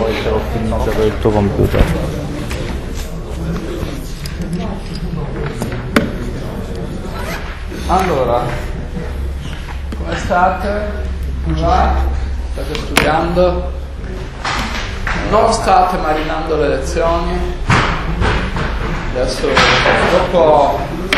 che ho finito per il tuo computer. Allora, come state? Come va? State studiando? Non state marinando le lezioni? Adesso dopo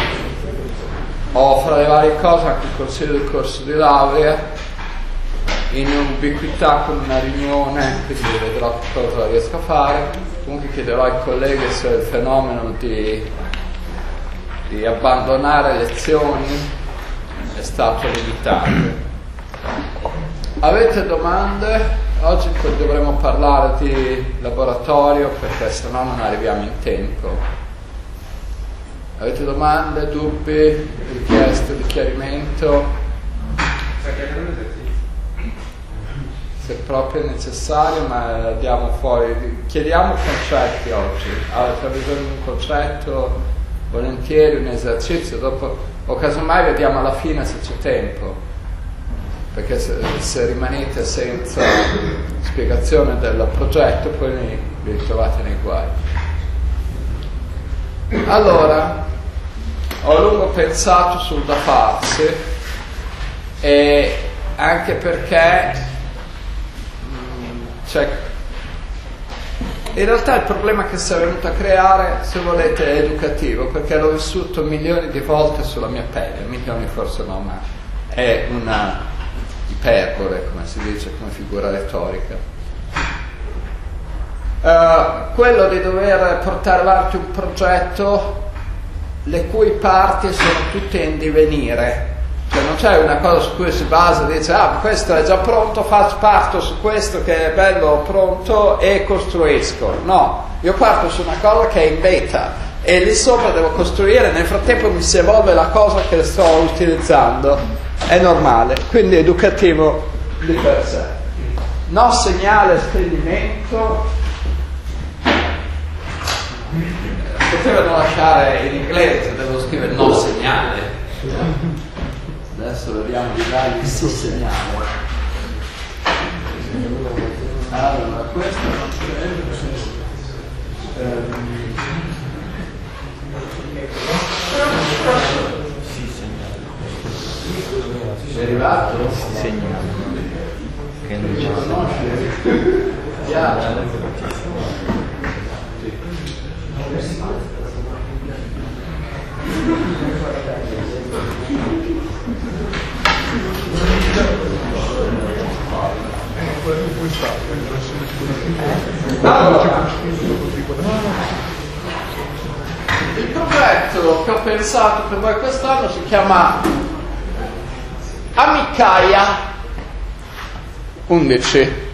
ho fra le varie cose anche il consiglio del corso di laurea in ubiquità con una riunione, quindi vedrò che cosa riesco a fare. Comunque chiederò ai colleghi se il fenomeno di abbandonare lezioni è stato limitato. Avete domande? Oggi dovremo parlare di laboratorio perché sennò non arriviamo in tempo. Avete domande, dubbi, richieste di chiarimento? Se proprio è necessario, ma andiamo fuori. Chiediamo concetti oggi. Avete bisogno di un concetto? Volentieri, un esercizio. Dopo, o casomai vediamo alla fine se c'è tempo. Perché se rimanete senza spiegazione del progetto, poi vi ritrovate nei guai. Allora, ho a lungo pensato sul da farsi, e anche perché in realtà il problema che si è venuto a creare, se volete, è educativo, perché l'ho vissuto milioni di volte sulla mia pelle, milioni forse no, ma è una iperbole, come si dice, come figura retorica. Quello di dover portare avanti un progetto le cui parti sono tutte in divenire, cioè non c'è una cosa su cui si basa e dice questo è già pronto, parto su questo che è bello pronto e costruisco. No, io parto su una cosa che è in beta e lì sopra devo costruire, nel frattempo mi si evolve la cosa che sto utilizzando, è normale, quindi educativo di per sé. No segnale spegnimento. Potevano lasciare in inglese, devo scrivere no segnale. Adesso vediamo di dargli sì segnale. Allora, questo non c'è. Sì, segnale. È arrivato? Sì, segnale. Che non c'è. Conosci? Allora, il progetto che ho pensato per voi quest'anno si chiama Amicaia 11.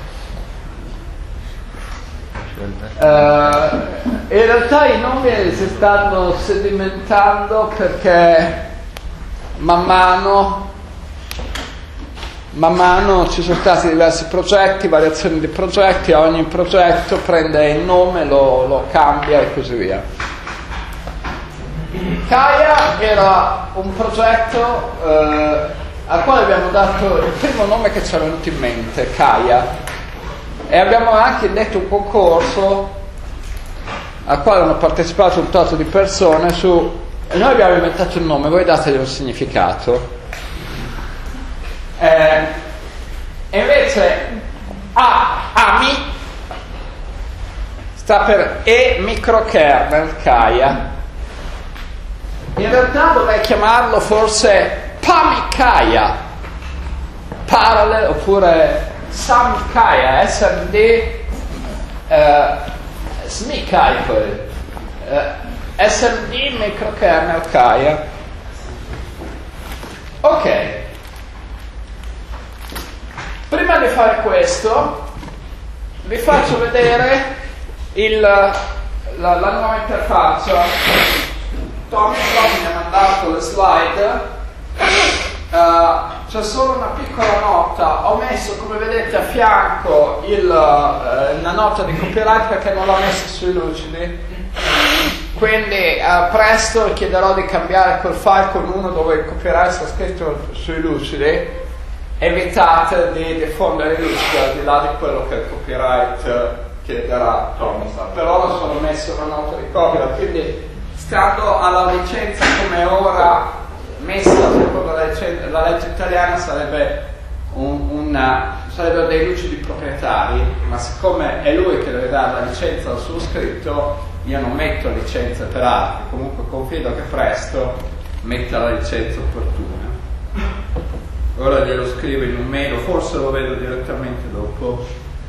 In realtà i nomi si stanno sedimentando perché man mano ci sono stati diversi progetti, variazioni di progetti, ogni progetto prende il nome, lo cambia e così via. Caia era un progetto al quale abbiamo dato il primo nome che ci è venuto in mente, Caia, e abbiamo anche detto un concorso al quale hanno partecipato un tot di persone e noi abbiamo inventato il nome, voi dategli un significato. E invece AMI sta per microkernel Caia. In realtà dovrei chiamarlo forse PAMICAIA, Parallel, oppure SAMICAIA, SMD SMICAIA, SMD microkernel Caia. Ok. Prima di fare questo vi faccio vedere la nuova interfaccia. Tommy mi ha mandato le slide. C'è solo una piccola nota, ho messo, come vedete, a fianco una nota di copyright perché non l'ho messa sui lucidi, quindi presto chiederò di cambiare quel file con uno dove il copyright sta scritto sui lucidi. evitate di diffondere il rischio al di là di quello che il copyright chiederà. Per ora sono messo una nota di copia, quindi stando alla licenza come ora messa secondo la legge italiana sarebbero dei lucidi proprietari, ma siccome è lui che deve dare la licenza al suo scritto, io non metto licenze per altri, comunque confido che presto metta la licenza opportuna. Ora glielo scrivo in un mail, forse lo vedo direttamente dopo.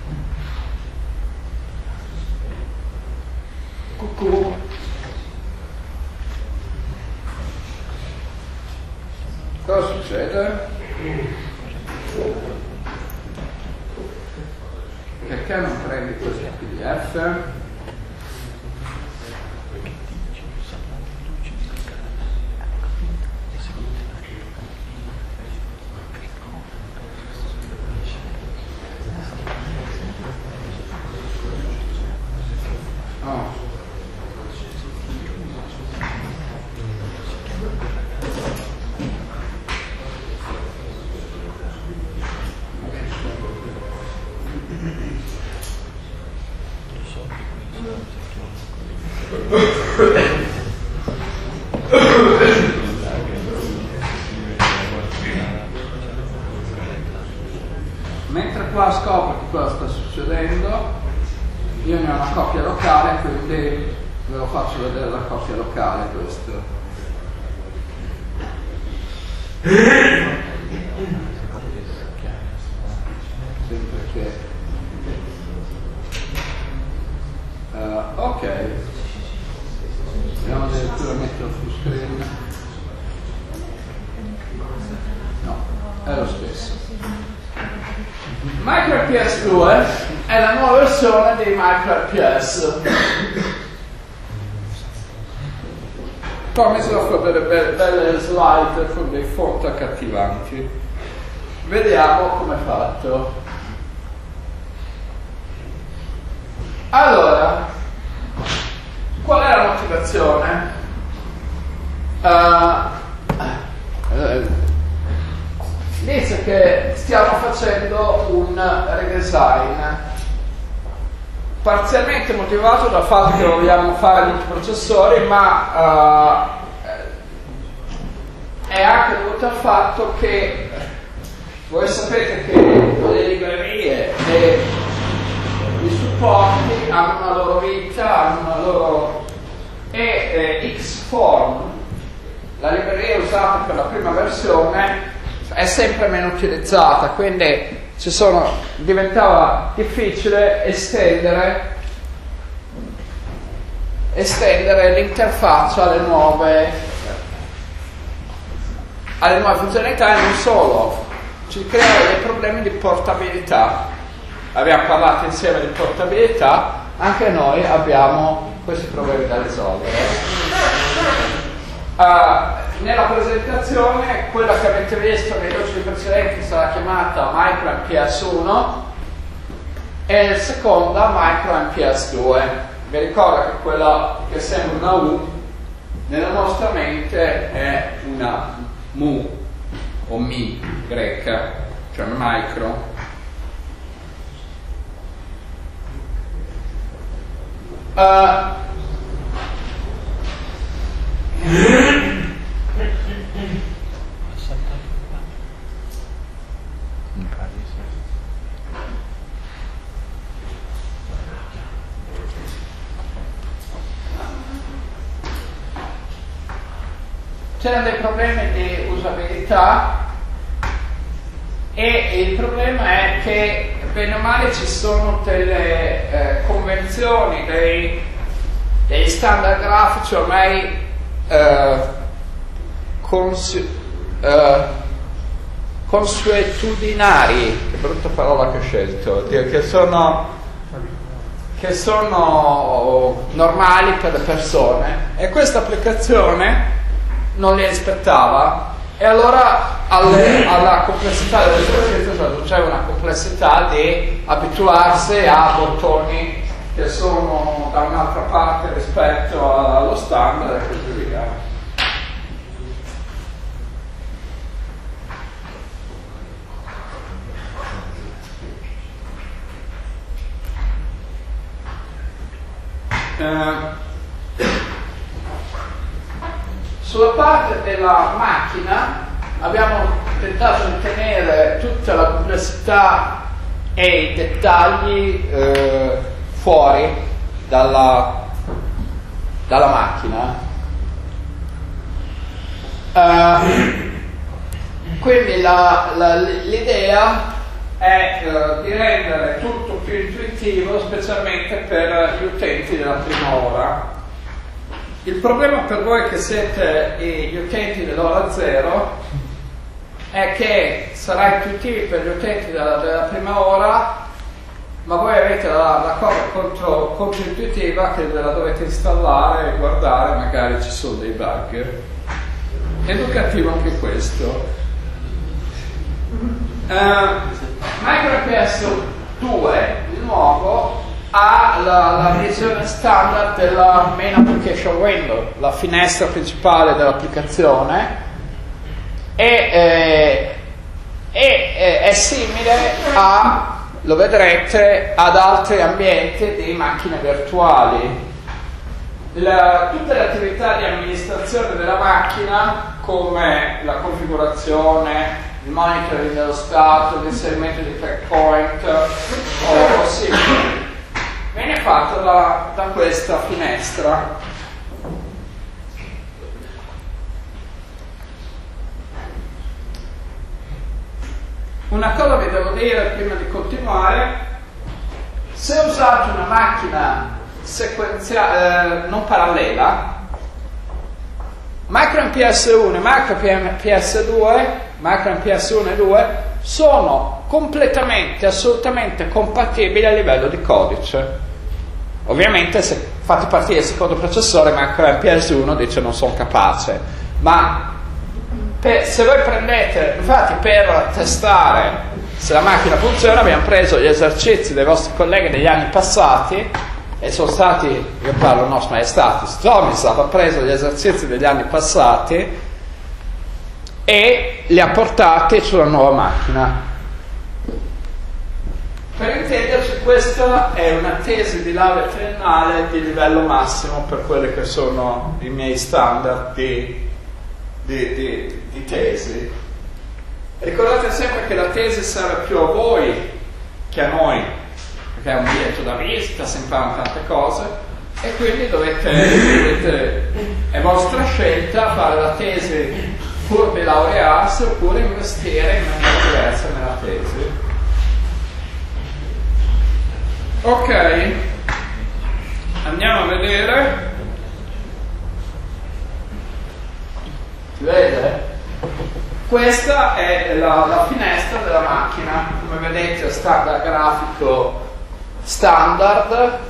Cucù. Cosa succede? Perché non prendi questo PDF? Oh. Mentre qua scopro che cosa sta succedendo, io ne ho una copia locale, quindi ve lo faccio vedere la copia locale questo. Sempre che ok, vediamo addirittura metterlo su screen. No, è lo stesso. MicroRPS 2 è la nuova versione di MicroRPS. Poi ho messo a fare delle belle slide con dei font accattivanti. Vediamo come è fatto. Allora, qual è la motivazione? Dice che stiamo facendo un redesign parzialmente motivato dal fatto che vogliamo fare multiprocessori, ma è anche dovuto al fatto che voi sapete che le librerie e i supporti hanno una loro vita, hanno una loro... e Xform, la libreria usata per la prima versione, è sempre meno utilizzata, quindi diventava difficile estendere l'interfaccia alle nuove funzionalità, e non solo, ci creava dei problemi di portabilità. Abbiamo parlato insieme di portabilità, anche noi abbiamo questi problemi da risolvere. Nella presentazione, quella che avete visto nei documenti precedenti sarà chiamata MicroRPS 1 e la seconda MicroRPS 2. Vi ricordo che quella che sembra una U nella nostra mente è una mu o mi greca, cioè micro. C'erano dei problemi di usabilità e il problema è che bene o male ci sono delle convenzioni, degli standard grafici ormai consuetudinari, che brutta parola che ho scelto, che sono normali per le persone, e questa applicazione non li rispettava, e allora alla complessità dell'esercizio c'è una complessità di abituarsi a bottoni che sono da un'altra parte rispetto allo standard e così via. Sulla parte della macchina abbiamo tentato di tenere tutta la complessità e i dettagli fuori dalla macchina. Quindi l'idea è di rendere tutto più intuitivo, specialmente per gli utenti della prima ora. Il problema per voi che siete gli utenti dell'ora zero è che sarà intuitivo per gli utenti della prima ora, ma voi avete la cosa controintuitiva che ve la dovete installare e guardare, magari ci sono dei bug. Educativo anche questo. MicroMPS 2 di nuovo ha la visione standard della main application window, la finestra principale dell'applicazione, e è simile a, lo vedrete, ad altri ambienti di macchine virtuali. Tutte le attività di amministrazione della macchina, come la configurazione, il monitoring dello stato, l'inserimento di checkpoint o simili, viene fatto da questa finestra. Una cosa vi devo dire prima di continuare: se usate una macchina sequenziale, non parallela, MicroMPS 1 e MicroMPS 2, MicroMPS 1 e 2 sono completamente, assolutamente compatibili a livello di codice. Ovviamente se fate partire il secondo processore, MicroMPS 1 dice non sono capace, ma se voi prendete, infatti per testare se la macchina funziona abbiamo preso gli esercizi dei vostri colleghi degli anni passati, e sono stati, io parlo nostro maestati, Tomislav ha preso gli esercizi degli anni passati e li ha portati sulla nuova macchina. Per intenderci, questa è una tesi di laurea triennale di livello massimo per quelli che sono i miei standard di tesi. Ricordate sempre che la tesi serve più a voi che a noi, perché è un biglietto da visita, si imparano tante cose, e quindi è vostra scelta fare la tesi pur di laurearsi oppure investire in maniera diversa nella tesi. Ok, andiamo a vedere. Si vede? Questa è la finestra della macchina, come vedete sta dal grafico standard.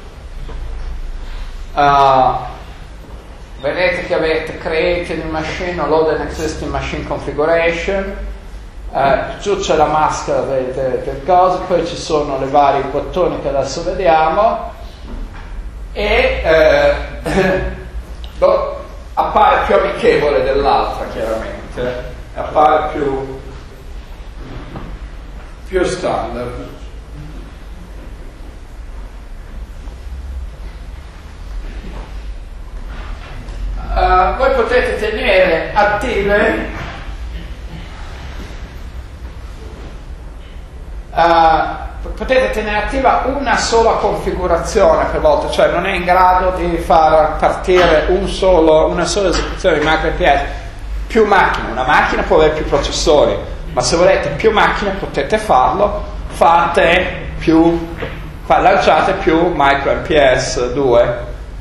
Vedete che avete create a new machine o load an existing machine configuration, giù c'è la maschera del coso, poi ci sono i vari bottoni che adesso vediamo, e appare più amichevole dell'altra, chiaramente appare più standard. Voi potete tenere attive attiva una sola configurazione per volta, cioè non è in grado di far partire una sola esecuzione di MicroMPS. Più macchine, una macchina può avere più processori, ma se volete più macchine potete farlo, lanciate più MicroMPS 2.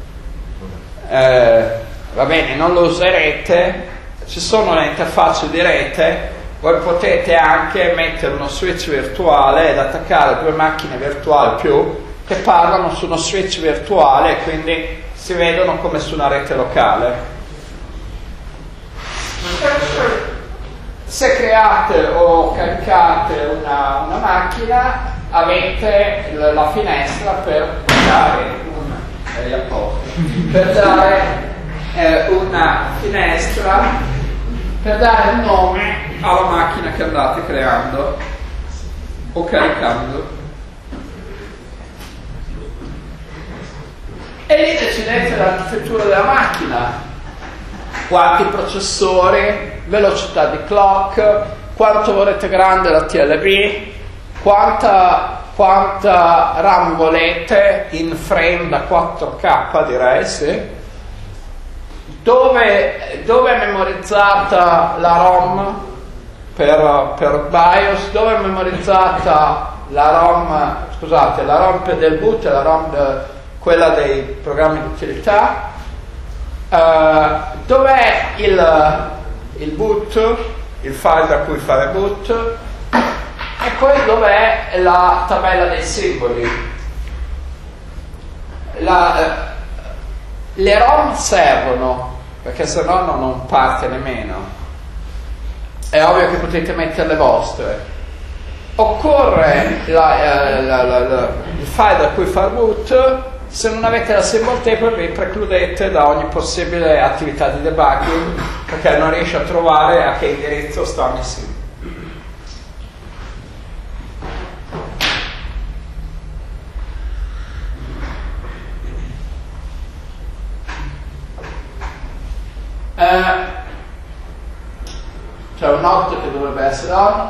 Va bene, non lo userete, ci sono le interfacce di rete, voi potete anche mettere uno switch virtuale ed attaccare due macchine virtuali più che parlano su uno switch virtuale e quindi si vedono come su una rete locale. Se create o caricate una macchina, avete la finestra per dare una finestra per dare un nome alla macchina che andate creando o caricando. E lì decidete l'architettura della macchina, quanti processori, velocità di clock, quanto volete grande la TLB, quanta RAM volete in frame da 4K, direi, sì. Dove è memorizzata la ROM per BIOS, dove è memorizzata la ROM, scusate, la ROM del boot e la ROM quella dei programmi di utilità, dov'è il boot, il file da cui fare boot, e poi dov'è la tabella dei simboli. Le ROM servono perché se no non parte nemmeno, è ovvio che potete mettere le vostre. Occorre il file da cui fare boot. Se non avete la symbol table vi precludete da ogni possibile attività di debugging perché non riesce a trovare a che indirizzo stanno i simboli. C'è un note che dovrebbe essere on.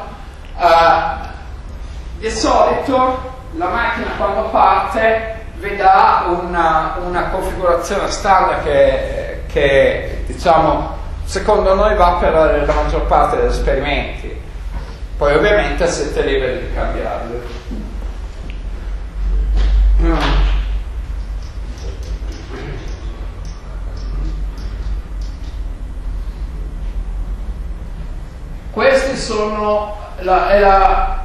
Di solito la macchina quando parte vi dà una configurazione standard che diciamo secondo noi va per la maggior parte degli esperimenti, poi ovviamente siete liberi di cambiarli. Questi sono la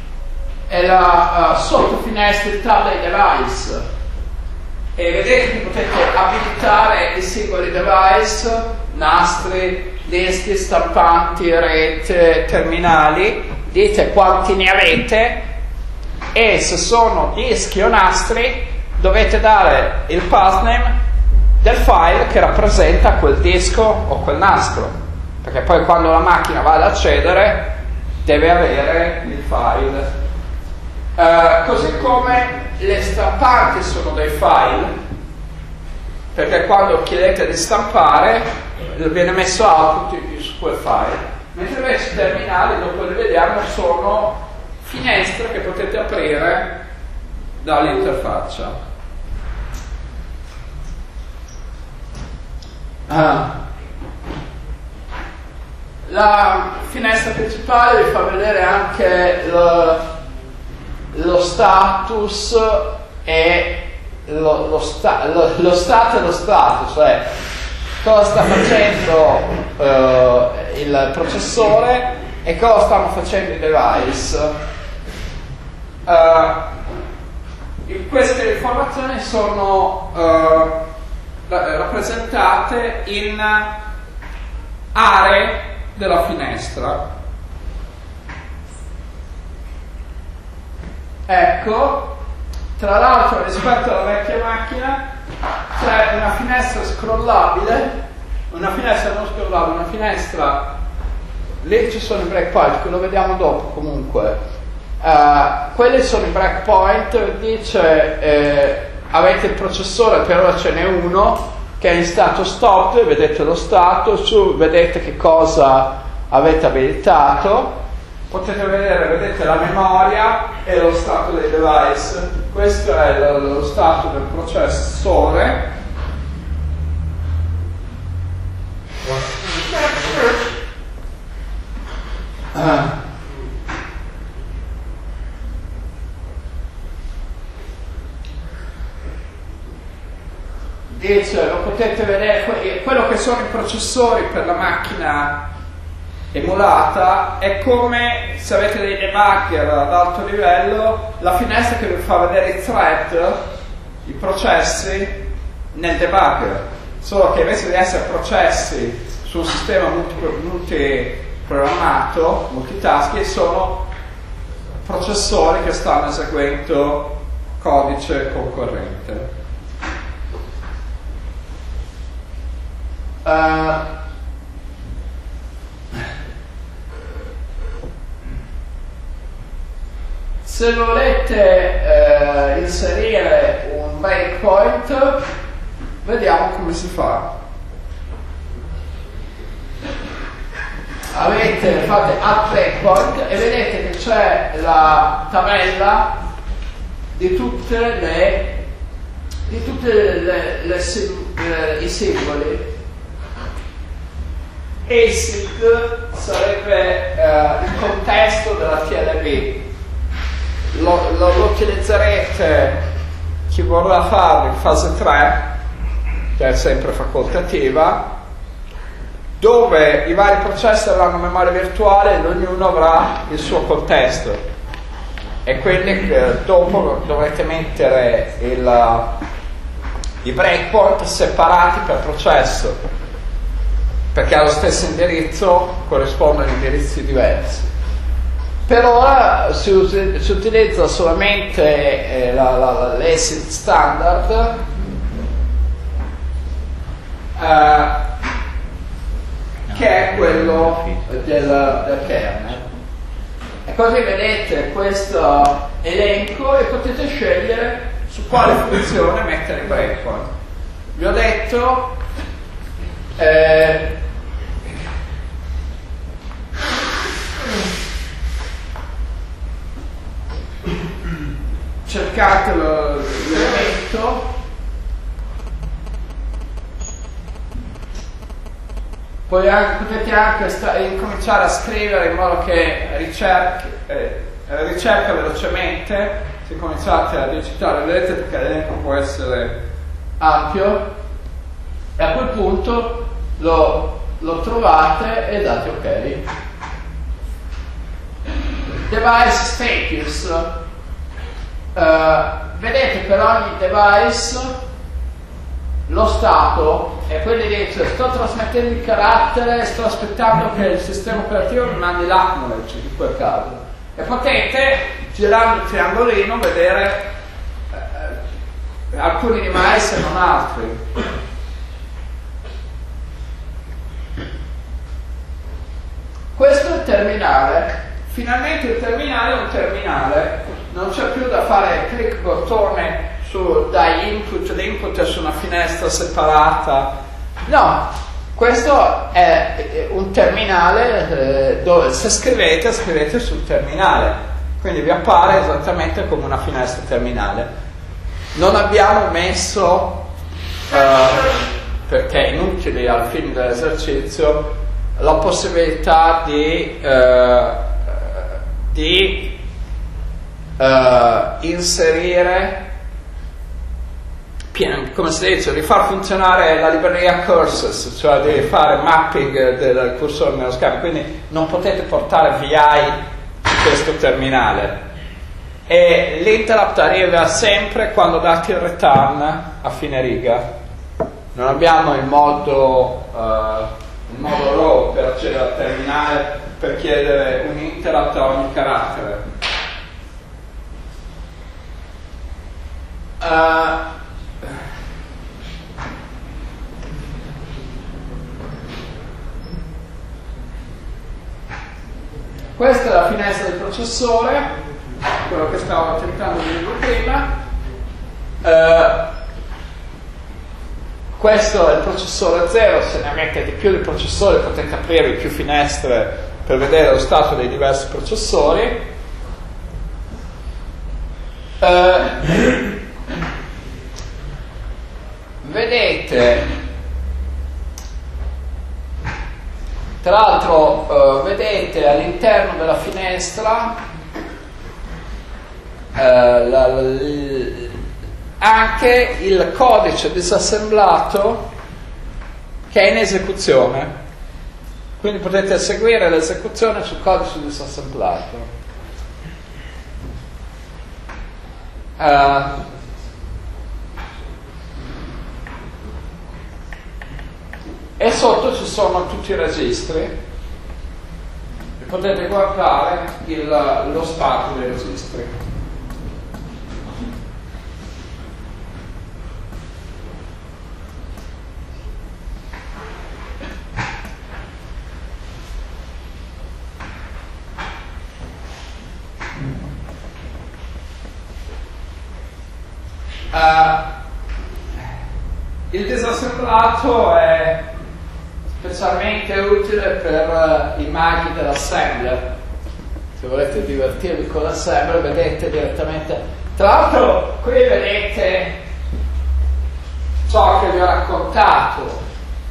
sottofinestra dei device e vedete che potete abilitare i singoli device, nastri, dischi, stampanti, rete, terminali, dite quanti ne avete e se sono dischi o nastri dovete dare il pathname del file che rappresenta quel disco o quel nastro, perché poi quando la macchina va ad accedere deve avere il file. Così come le stampanti sono dei file, perché quando chiedete di stampare viene messo output su quel file, mentre invece i terminali, dopo li vediamo, sono finestre che potete aprire dall'interfaccia. La finestra principale vi fa vedere anche lo status e lo stato e lo status, cioè cosa sta facendo il processore e cosa stanno facendo i device. Queste informazioni sono rappresentate in aree della finestra. Ecco, tra l'altro rispetto alla vecchia macchina c'è una finestra scrollabile, una finestra non scrollabile, una finestra, lì ci sono i breakpoint, che lo vediamo dopo comunque. Quelli sono i breakpoint, dice avete il processore, per ora ce n'è uno che è in stato stop, vedete lo stato, vedete che cosa avete abilitato. Potete vedete la memoria e lo stato dei device. Questo è lo stato del processore. Dice, lo potete vedere, quello che sono i processori per la macchina emulata è come se avete dei debugger ad alto livello, la finestra che vi fa vedere i thread, i processi nel debugger, solo che invece di essere processi su un sistema multiprogrammato, multitasking, sono processori che stanno eseguendo codice concorrente. Se volete inserire un breakpoint Vediamo come si fa. Fate add breakpoint e vedete che c'è la tabella di tutte i simboli. ASIC sarebbe il contesto della TLB. Lo utilizzerete, chi vorrà farlo, in fase 3, che è sempre facoltativa, dove i vari processi avranno memoria virtuale e ognuno avrà il suo contesto, e quindi dopo dovrete mettere i breakpoint separati per processo, perché allo stesso indirizzo corrispondono indirizzi diversi. Per ora si utilizza solamente l'ASIC standard, che è quello del kernel. E così vedete questo elenco e potete scegliere su quale funzione mettere il breakpoint. Vi ho detto cercate l'elemento, poi potete anche incominciare a scrivere in modo che ricerca velocemente. Se cominciate a digitare, vedete, perché l'elenco può essere ampio, e a quel punto lo trovate e date ok. Device status. Vedete, per ogni device lo stato è quello di dire: sto trasmettendo il carattere, sto aspettando che il sistema operativo mi mandi l'acknowledge in quel caso, e potete, girando il triangolino, vedere alcuni device e non altri. Questo è il terminale. Finalmente il terminale è un terminale, non c'è più da fare clic bottone dai input, l'input è su una finestra separata. No, questo è un terminale dove se scrivete sul terminale, quindi vi appare esattamente come una finestra terminale. Non abbiamo messo, perché è inutile al fine dell'esercizio, la possibilità di inserire, come si dice, di far funzionare la libreria curses, cioè di fare mapping del cursore nello schermo, quindi non potete portare VI su questo terminale, e l'interrupt arriva sempre quando date il return a fine riga. Non abbiamo il modo raw per accedere al terminale per chiedere un interrupt a ogni carattere. Questa è la finestra del processore, quello che stavo tentando di dire prima. Questo è il processore 0, se ne avete di più di processori potete aprire più finestre per vedere lo stato dei diversi processori. Vedete, tra l'altro, vedete all'interno della finestra anche il codice disassemblato che è in esecuzione, quindi potete seguire l'esecuzione sul codice disassemblato. E sotto ci sono tutti i registri e potete guardare lo stato dei registri. Il disassemblato è specialmente utile per i maghi dell'assembler. Se volete divertirvi con l'assembler, vedete direttamente. Tra l'altro, qui vedete ciò che vi ho raccontato.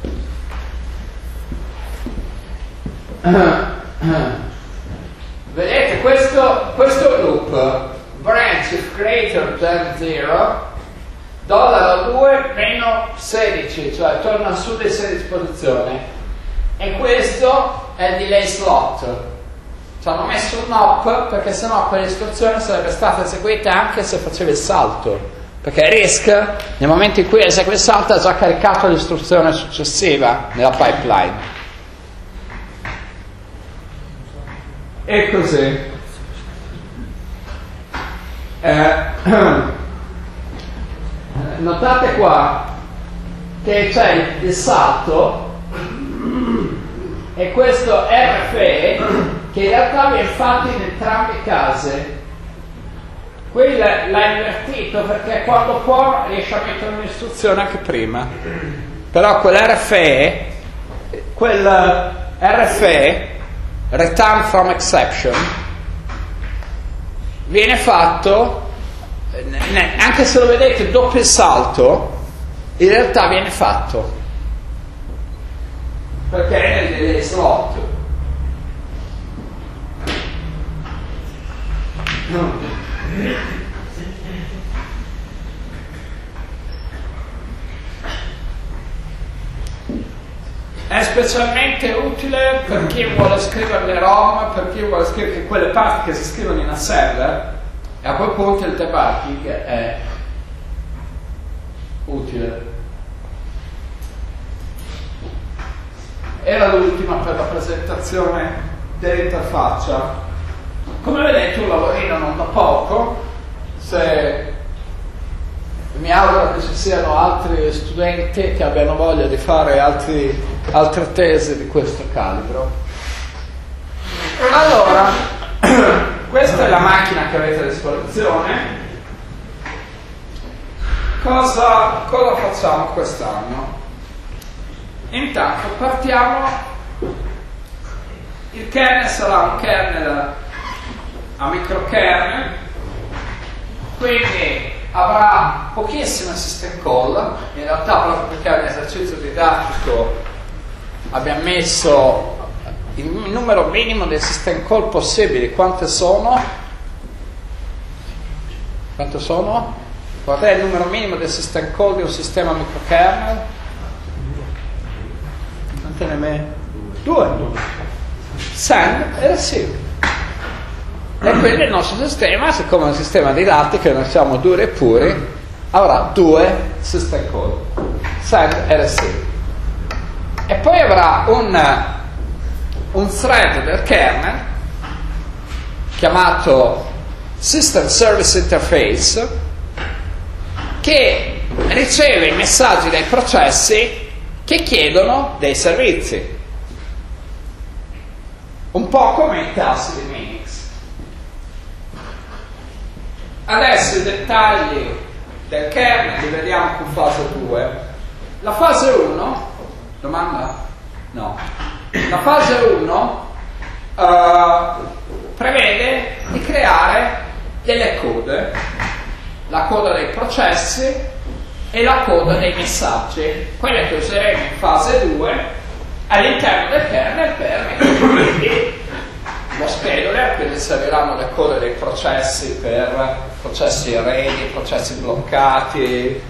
Vedete questo loop, branch if greater than 0, $2 meno 16, cioè torna su di 16 posizioni, e questo è il delay slot. Ci hanno messo un hop perché sennò quell'istruzione sarebbe stata eseguita anche se faceva il salto, perché RISC nel momento in cui esegue il salto ha già caricato l'istruzione successiva nella pipeline. E così notate qua che c'è il salto e questo RFE che in realtà viene fatto in entrambi i casi. Qui l'ha invertito perché quando può riesce a mettere un'istruzione anche prima, però quell'RFE, return from exception, viene fatto anche se lo vedete dopo il salto, in realtà viene fatto perché è nel delay slot. È specialmente utile per chi vuole scrivere le ROM, per chi vuole scrivere quelle parti che si scrivono in assembler, e a quel punto il debugging è utile. Era l'ultima per la presentazione dell'interfaccia. Come vedete un lavorino non da poco, mi auguro che ci siano altri studenti che abbiano voglia di fare altre tesi di questo calibro. Allora, questa è la macchina che avete a disposizione. Cosa facciamo quest'anno? Intanto partiamo. Il kernel sarà un kernel a microkernel, quindi avrà pochissime system call. In realtà proprio perché è un esercizio didattico abbiamo messo il numero minimo di system call possibili. Quante sono? Quanto sono? Qual è il numero minimo di system call di un sistema microkernel? Quante ne me? 2. Send e receive. E quindi il nostro sistema, siccome è un sistema didattico e noi siamo duri e puri, avrà 2 system call, send e receive. E poi avrà un thread del kernel chiamato System Service Interface che riceve i messaggi dai processi che chiedono dei servizi, un po' come i tassi di Minix. Adesso i dettagli del kernel li vediamo con fase 2. La fase 1, domanda? No. La fase 1 prevede di creare delle code, la coda dei processi e la coda dei messaggi, quelle che useremo in fase 2 all'interno del kernel per mettere lo scheduler, quindi serviranno le code dei processi per processi ready, processi bloccati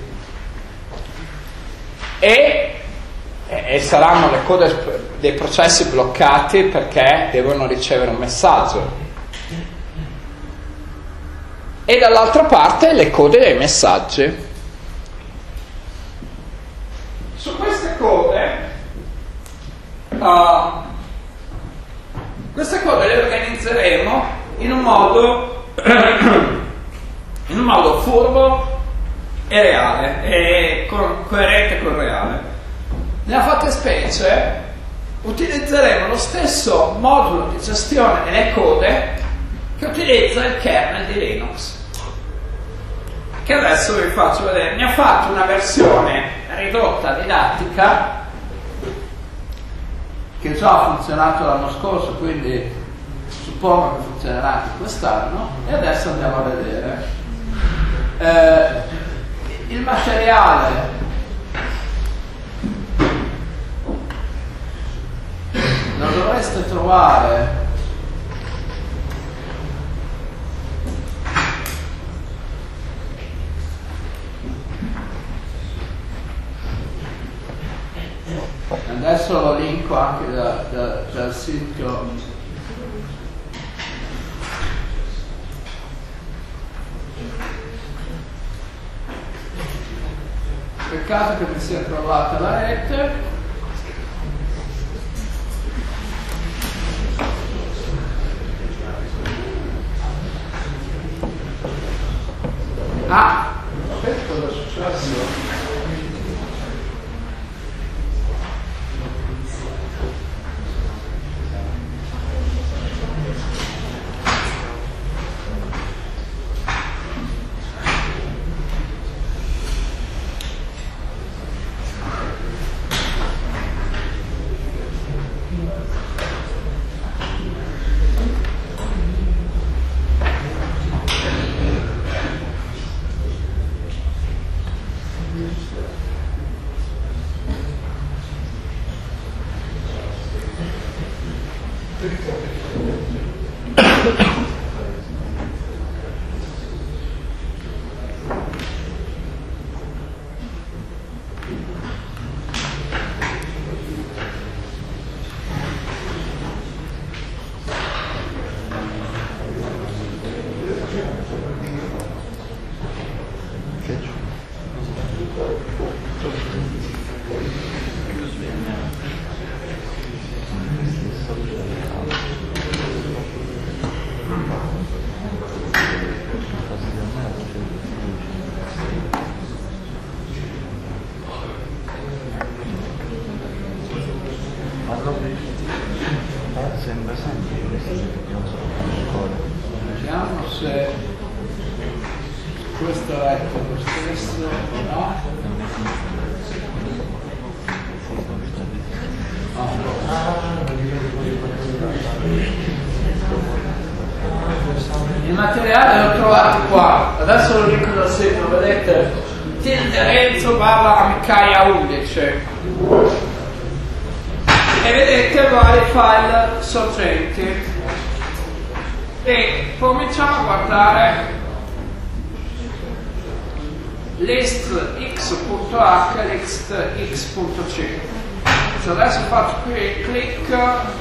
e saranno le code dei processi bloccati perché devono ricevere un messaggio, e dall'altra parte le code dei messaggi. Su queste code le organizzeremo in un modo furbo e reale, e coerente con il reale. Nella fattispecie utilizzeremo lo stesso modulo di gestione delle code che utilizza il kernel di Linux, che adesso vi faccio vedere. Ne ho fatto una versione ridotta didattica che già ha funzionato l'anno scorso, quindi suppongo che funzionerà anche quest'anno, e adesso andiamo a vedere. Il materiale lo dovreste trovare adesso lo linko anche dal sito. Peccato che mi sia trovata la rete. Ah, questo cosa è successo? Sembra sempre non so ancora. Vediamo se questo è lo stesso o no. Il materiale l'ho trovato qua, adesso lo linko dal sito, vedete? Renzo parla a Micaia 11 e vedete vari file sorgenti e cominciamo a guardare list x.h e list x.c. Se adesso faccio qui clic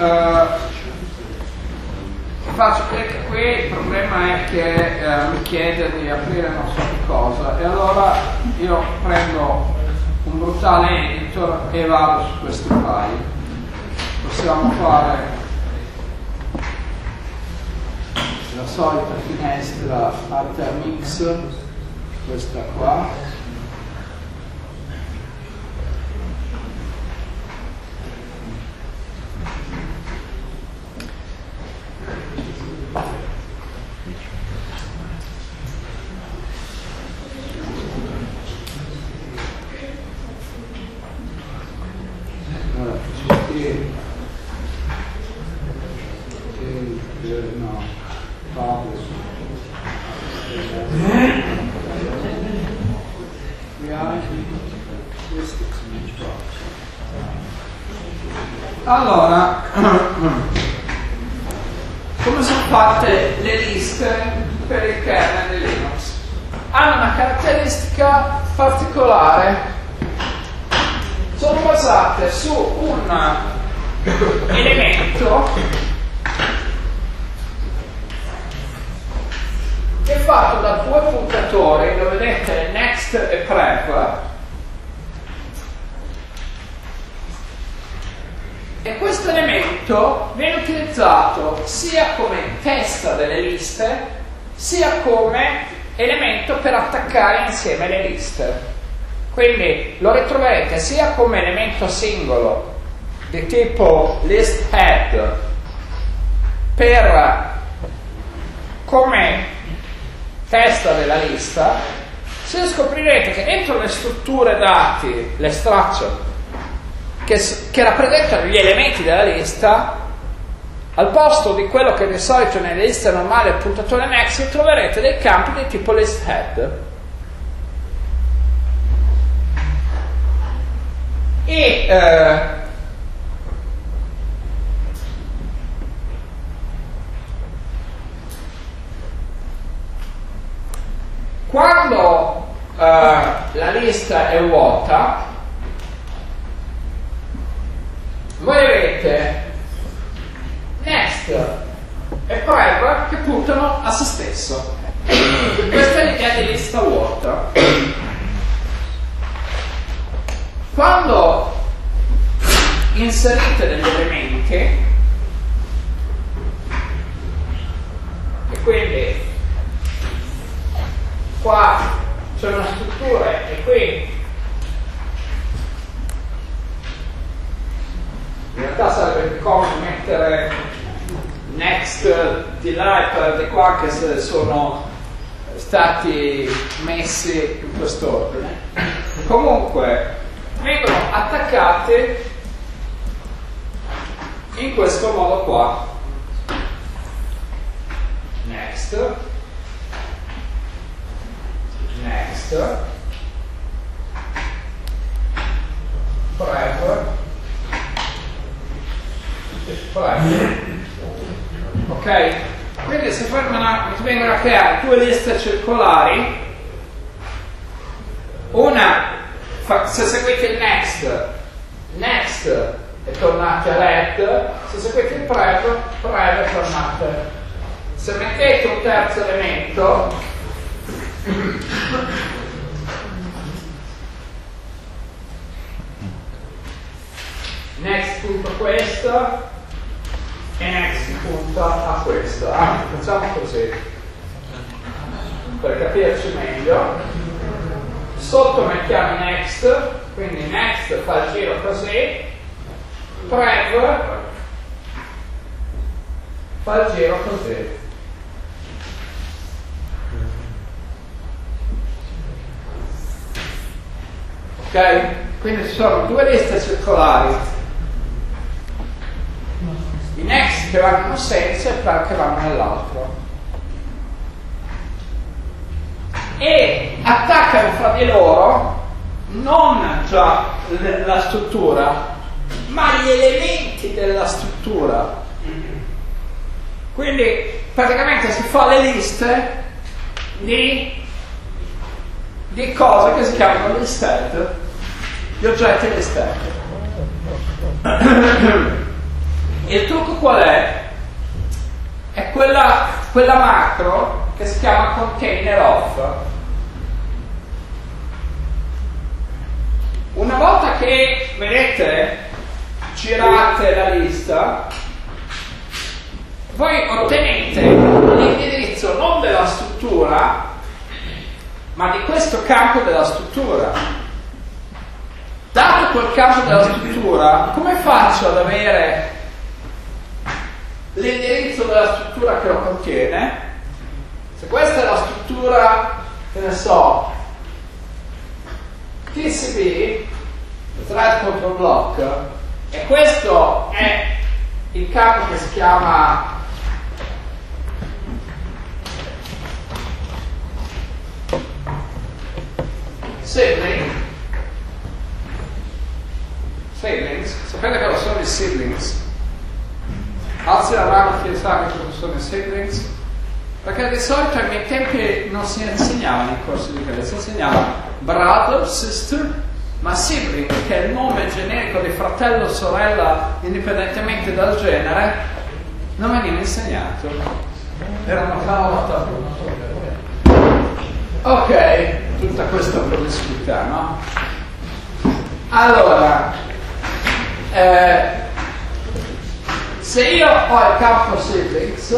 qui, il problema è che mi chiede di aprire non so che cosa e allora io prendo un brutale editor e vado su questi file. Possiamo fare la solita finestra Artemix, questa qua. Allora, come sono fatte le liste per il kernel di Linux? Hanno una caratteristica particolare, sono basate su un elemento che è fatto da due puntatori, lo vedete, next e prev. E questo elemento viene utilizzato sia come testa delle liste, sia come elemento per attaccare insieme le liste. Quindi lo ritroverete sia come elemento singolo di tipo list head per come testa della lista, se scoprirete che dentro le strutture dati, le structure, che rappresentano gli elementi della lista, al posto di quello che di solito nelle liste normali è il puntatore next, troverete dei campi di tipo list head. E quando la lista è vuota, voi avete next e prev che puntano a se stesso. Questa è l'idea di lista vuota. Quando inserite degli elementi, e quindi qua c'è una struttura e qui in realtà sarebbe più comodo mettere next di là e di qua che sono stati messi in quest'ordine. Comunque vengono attaccati in questo modo qua. Next, prev, ok? Quindi si vengono a creare due liste circolari, una, se seguite il next e tornate a red, se seguite il prev e tornate. Se mettete un terzo elemento, next punta questo e next punta a questo. Facciamo così per capirci meglio. Sotto mettiamo next, quindi next fa il giro così, prev fa il giro così. Ok? Quindi ci sono due liste circolari, i next che vanno in un senso e i prev che vanno nell'altro, e attaccano fra di loro non già la struttura ma gli elementi della struttura. Quindi praticamente si fa le liste di cose che si chiamano listed, gli oggetti listed. Il trucco qual è? È quella macro che si chiama container of. Una volta che, vedete, girate la lista, voi ottenete l'indirizzo non della struttura ma di questo campo della struttura. Dato quel campo della struttura, come faccio ad avere l'indirizzo della struttura che lo contiene? Se questa è la struttura, che ne so, TCP, thread control block, e questo è il campo che si chiama siblings, sapete cosa sono i siblings? Alzi la mano chi sa che cosa sono i siblings? Perché di solito ai miei tempi non si insegnava nei corsi di inglese, si insegnava brother, sister, ma sibling, che è il nome generico di fratello o sorella indipendentemente dal genere, non veniva insegnato. Era una favola. Ok, tutta questa promiscuità, no? Allora, se io ho il campo siblings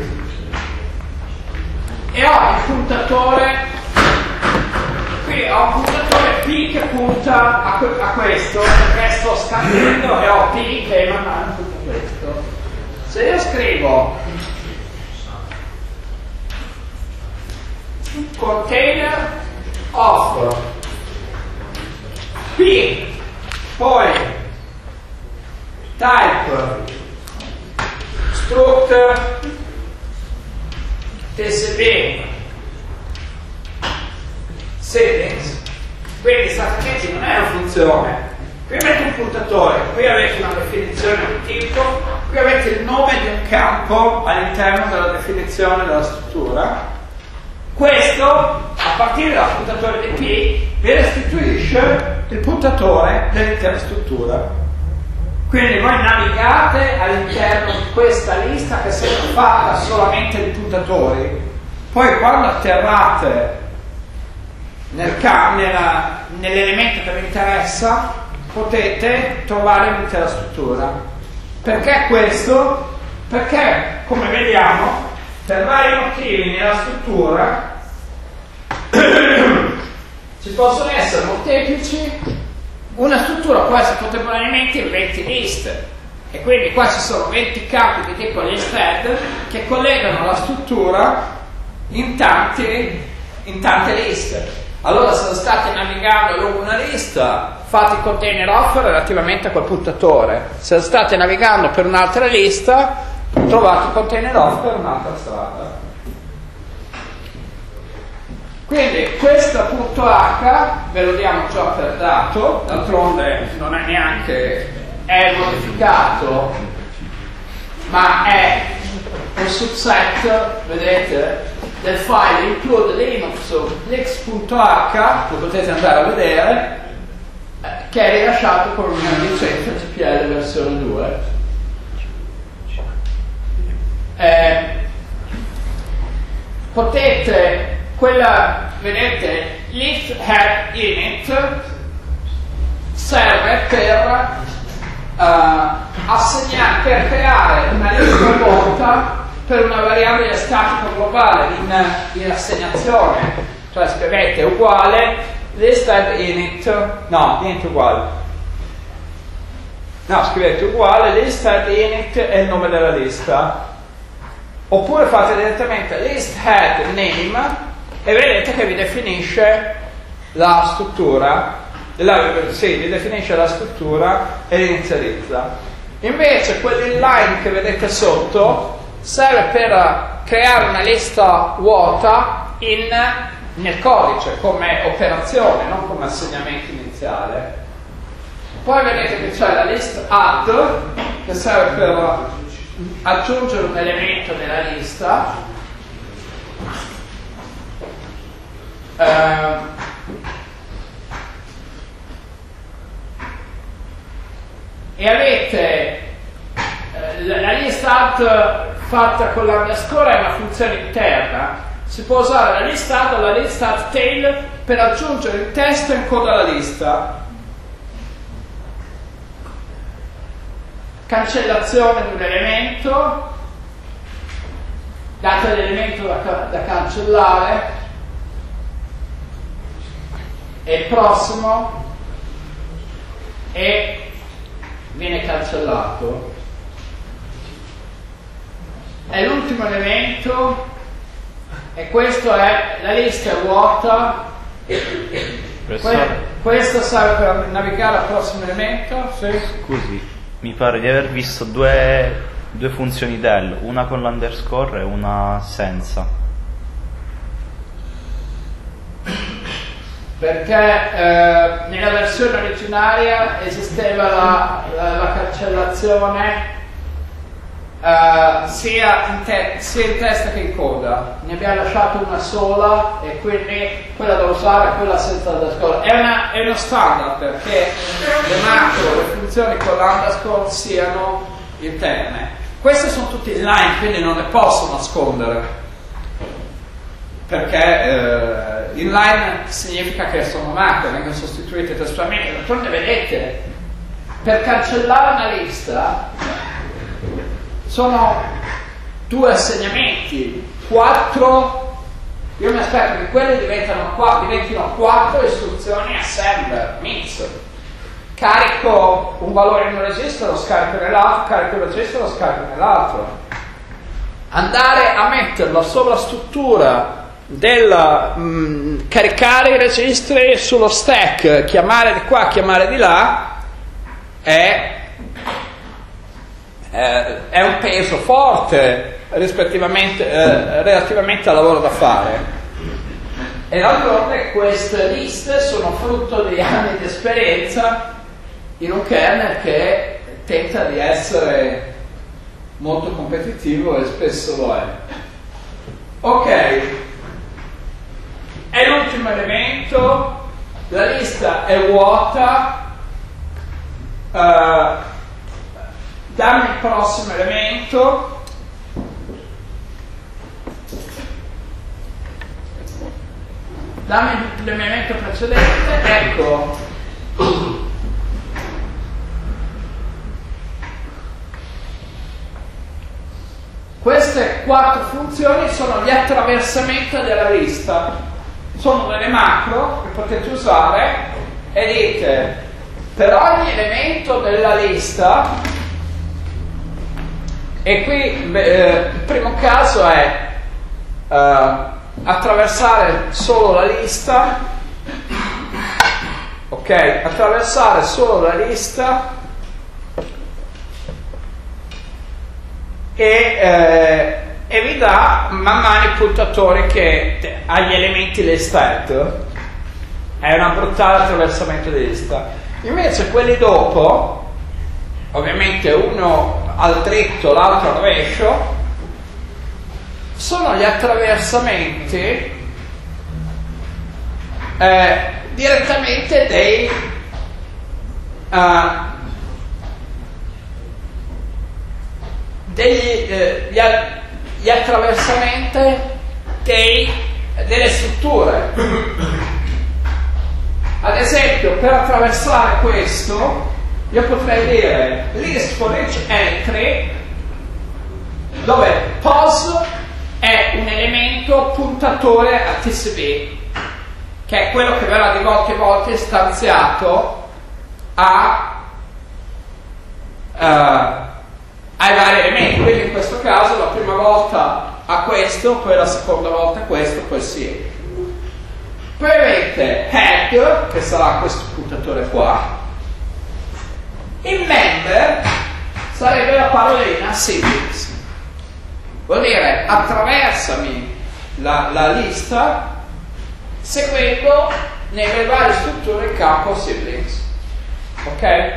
e ho il puntatore, qui ho un puntatore P che punta a questo, perché sto scattando e ho P che emana tutto questo. Se io scrivo container of P, poi type struct tsv settings. Quindi staticamente non è una funzione. Qui avete un puntatore, qui avete una definizione di tipo, qui avete il nome di un campo all'interno della definizione della struttura. Questo, a partire dal puntatore di P, vi restituisce il puntatore dell'intera struttura. Quindi voi navigate all'interno di questa lista che è sempre fatta solamente di puntatori. Poi quando atterrate nell'elemento che vi interessa, potete trovare l'intera struttura. Perché questo? Perché, come vediamo, per vari motivi nella struttura ci possono essere molteplici. Una struttura può essere contemporaneamente in 20 liste, e quindi qua ci sono 20 campi di tipo listed che collegano la struttura in tante liste. Allora, se state navigando lungo una lista, fate il container off relativamente a quel puntatore. Se state navigando per un'altra lista, trovate il container off per un'altra strada. Quindi questo punto H ve lo diamo già per dato, d'altronde non è neanche modificato, ma è un subset, vedete, del file include linux.h, lo potete andare a vedere, che è rilasciato con una licenza GPL versione 2. Potete, vedete, list head init serve per assegnare, per creare una lista vuota per una variabile statica globale in assegnazione. Cioè scrivete uguale list head init, init uguale, scrivete uguale list head init e il nome della lista. Oppure fate direttamente list head name e vedete che vi definisce la struttura, vi definisce la struttura e l'inizializza. Invece quell'inline che vedete sotto serve per creare una lista vuota nel codice come operazione, non come assegnamento iniziale. Poi vedete che c'è la list add che serve per aggiungere un elemento nella lista, e avete la lista add fatta con l'underscore è una funzione interna. Si può usare la lista add o la lista add tail per aggiungere il testo in coda alla lista. Cancellazione di un elemento, date l'elemento da cancellare e il prossimo e viene cancellato. È l'ultimo elemento e questo è la lista è vuota. Questo serve per navigare al prossimo elemento. Sì. Scusi, mi pare di aver visto due funzioni del, una con l'underscore e una senza. Perché nella versione originaria esisteva la cancellazione sia in testa che in coda. Ne abbiamo lasciato una sola e quindi quella da usare, quella senza underscore. È uno standard perché le macro, le funzioni con l'underscore siano interne. Queste sono tutte inline, quindi non le posso nascondere. Perché inline significa che sono macro, vengono sostituite testualmente. D'altronde vedete, per cancellare una lista sono 2 assegnamenti, 4. Io mi aspetto che quelli diventino 4 istruzioni assembler, mix. Carico un valore in un registro, lo scarico nell'altro, carico il registro, lo scarico nell'altro. Andare a metterlo sopra struttura del caricare i registri sullo stack, chiamare di qua, chiamare di là, è un peso forte relativamente al lavoro da fare. E d'altronde queste liste sono frutto di anni di esperienza in un kernel che tenta di essere molto competitivo e spesso lo è. Ok, è l'ultimo elemento, la lista è vuota, dammi il prossimo elemento. Dammi l'elemento precedente, ecco. Queste 4 funzioni sono gli attraversamenti della lista. Sono delle macro che potete usare e dite per ogni elemento della lista, e qui il primo caso è attraversare solo la lista, ok? Attraversare solo la lista e vi dà man mano i puntatori che agli elementi listed. È un brutale attraversamento di lista. Invece quelli dopo, ovviamente uno al dritto, l'altro al rovescio, sono gli attraversamenti direttamente gli attraversamenti delle strutture. Ad esempio, per attraversare questo io potrei dire list for each entry, dove pos è un elemento puntatore a TCP, che è quello che verrà di volta in volta istanziato ai vari elementi. Quindi in questo caso la prima volta a questo, poi la seconda volta a questo, poi sì. Poi avete head, che sarà questo puntatore qua. Il member sarebbe la parolina siblings. Vuol dire attraversami la lista seguendo nelle varie strutture il campo siblings. Ok?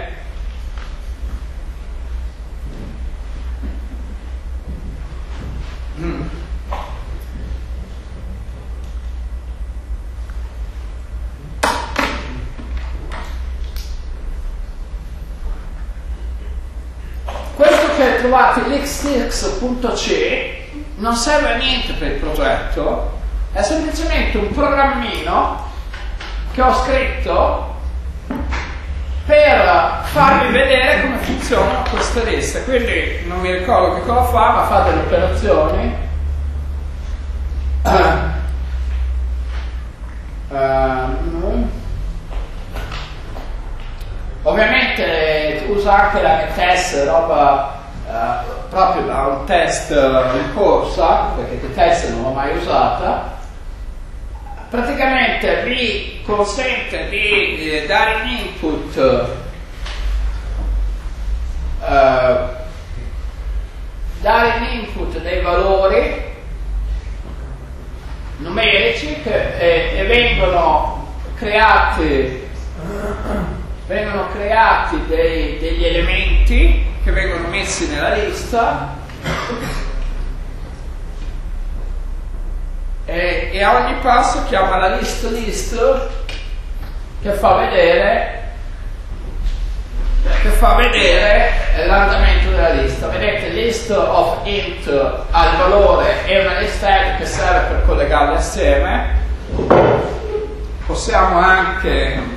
Questo che trovate l'xtix.c non serve a niente per il progetto, è semplicemente un programmino che ho scritto per farvi vedere come funzionano queste liste. Quindi non mi ricordo che cosa fa, ma fa delle operazioni. Ovviamente usa anche la test, roba proprio da un test in corsa, perché che test non l'ho mai usata. Praticamente vi consente di dare in input dei valori numerici e vengono creati degli elementi che vengono messi nella lista e a ogni passo chiama la list che fa vedere l'andamento della lista. Vedete, list of int ha il valore e una list head che serve per collegarli assieme. Possiamo anche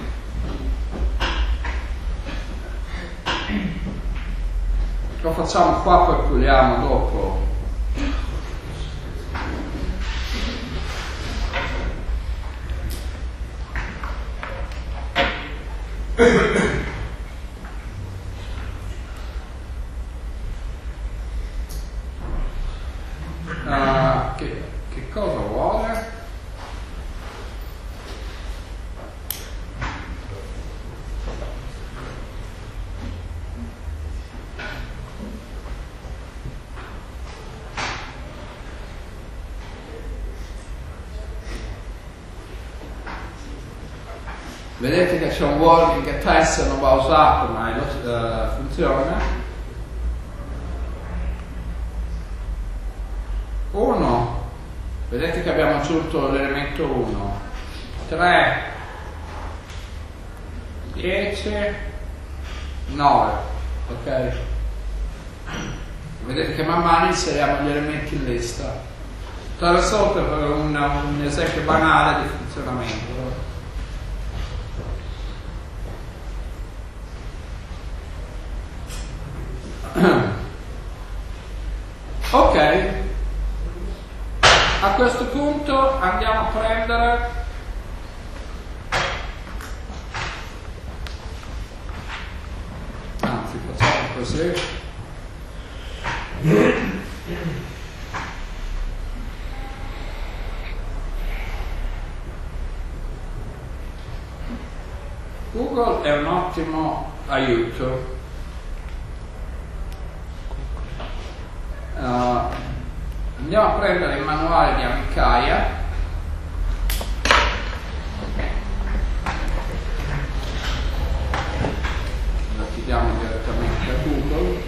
lo facciamo qua, poi puliamo dopo. Che cosa vuole? Vedete che c'è un warning che test non va usato, ma funziona. 1, vedete che abbiamo aggiunto l'elemento 1, 3, 10, 9, ok? Vedete che man mano inseriamo gli elementi in lista. Tra sotto per un esempio banale di funzionamento. Ok, a questo punto andiamo a prendere facciamo così. Google è un ottimo aiuto. Andiamo a prendere il manuale di Amicaia. Lo chiediamo direttamente a Google.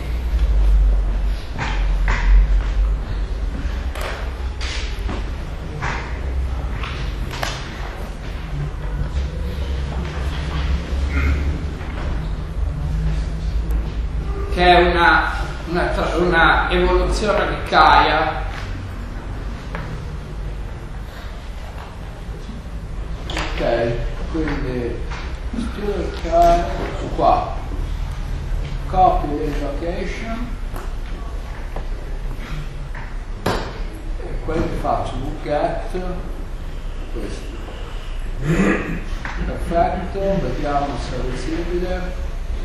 Che è una evoluzione di Kaya. Ok, quindi student Kaya qua, copy l'invocation e quello che faccio get questo. Perfetto, vediamo se è visibile.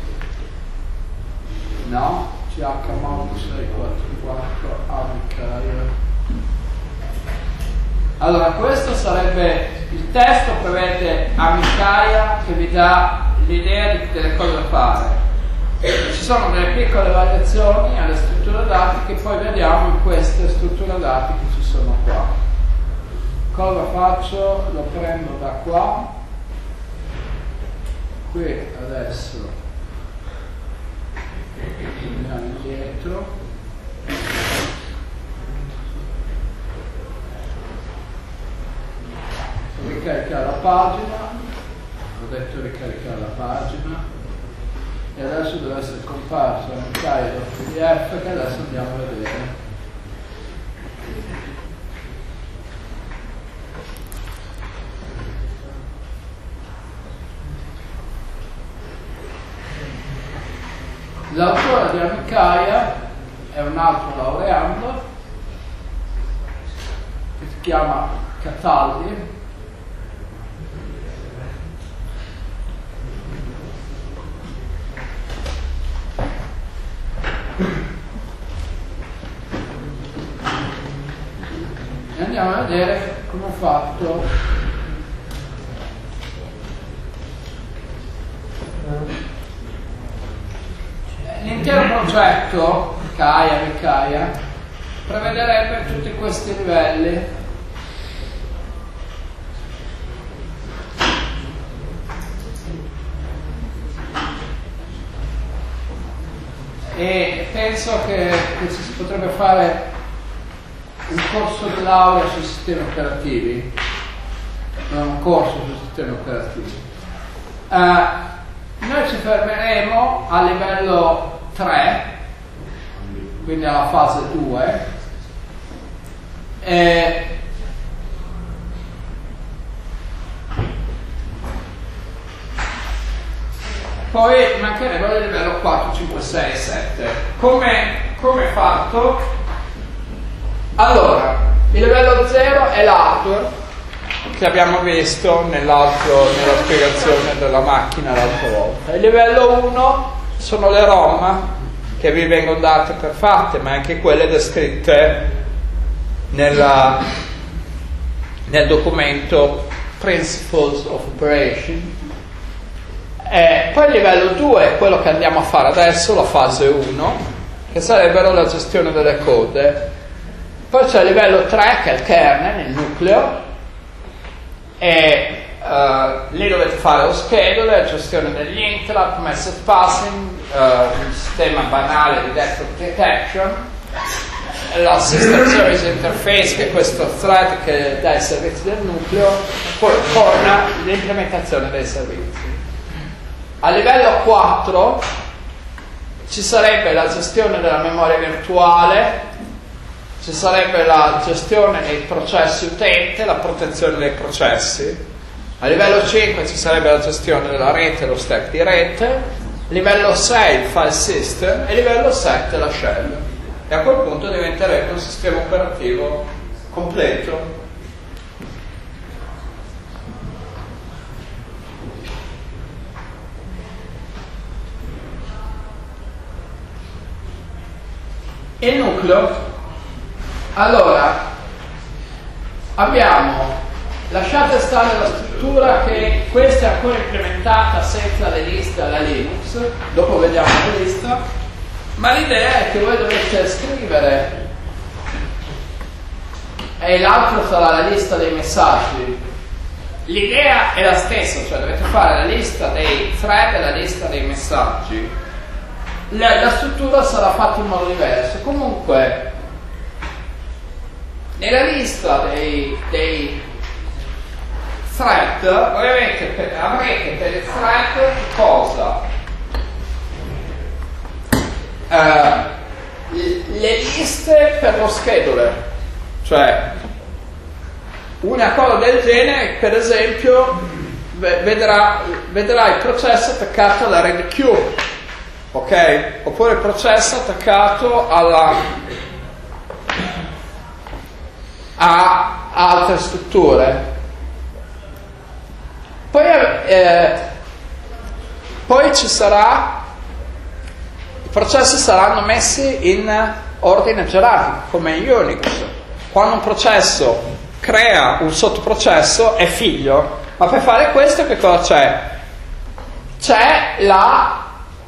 No, chmod 644 Amicaia. Allora, questo sarebbe il testo, prevede Amicaia che vi dà l'idea delle cose da fare. Ci sono delle piccole variazioni alle strutture dati che poi vediamo in queste strutture dati che ci sono qua. Cosa faccio? Lo prendo da qua, qui adesso andiamo indietro, ricaricare la pagina, ho detto ricaricare la pagina e adesso deve essere comparso Amicaia.pdf che adesso andiamo a vedere. L'autore di Amicaia è un altro laureando che si chiama Cataldi. E andiamo a vedere come ho fatto. L'intero progetto Amicaia prevederebbe tutti questi livelli. E penso che ci si potrebbe fare un corso di laurea sui sistemi operativi, non un corso sui sistemi operativi. Noi ci fermeremo a livello 3, quindi alla fase 2, poi mancherebbe il livello 4, 5, 6, 7. Come è fatto? Allora, il livello 0 è l'hardware che abbiamo visto nella spiegazione della macchina l'altra volta. Il livello 1 sono le ROM che vi vengono date per fatte, ma anche quelle descritte nel documento Principles of Operation. Poi il livello 2 è quello che andiamo a fare adesso, la fase 1, che sarebbero la gestione delle code. Poi c'è il livello 3 che è il kernel, il nucleo, e lì dovete fare lo scheduler, gestione degli interrupt, message passing, un sistema banale di network detection, la system service interface, che è questo thread che dà i servizi del nucleo, con l'implementazione dei servizi. A livello 4 ci sarebbe la gestione della memoria virtuale, ci sarebbe la gestione dei processi utente, la protezione dei processi. A livello 5 ci sarebbe la gestione della rete, lo stack di rete. Livello 6 il file system e livello 7 la shell. E a quel punto diventerebbe un sistema operativo completo. Il nucleo, allora abbiamo, lasciate stare la struttura, che questa è ancora implementata senza le liste alla Linux, dopo vediamo la lista, ma l'idea è che voi dovete scrivere, e l'altro sarà la lista dei messaggi. L'idea è la stessa, cioè dovete fare la lista dei thread e la lista dei messaggi. La struttura sarà fatta in modo diverso. Comunque nella lista dei thread ovviamente avrete per il thread cosa? Le liste per lo scheduler, cioè una cosa del genere, per esempio vedrà il processo attaccato alla red queue, ok? Oppure il processo attaccato a altre strutture. Poi ci sarà, i processi saranno messi in ordine gerarchico, come in Unix. Quando un processo crea un sottoprocesso è figlio, ma per fare questo che cosa c'è? C'è la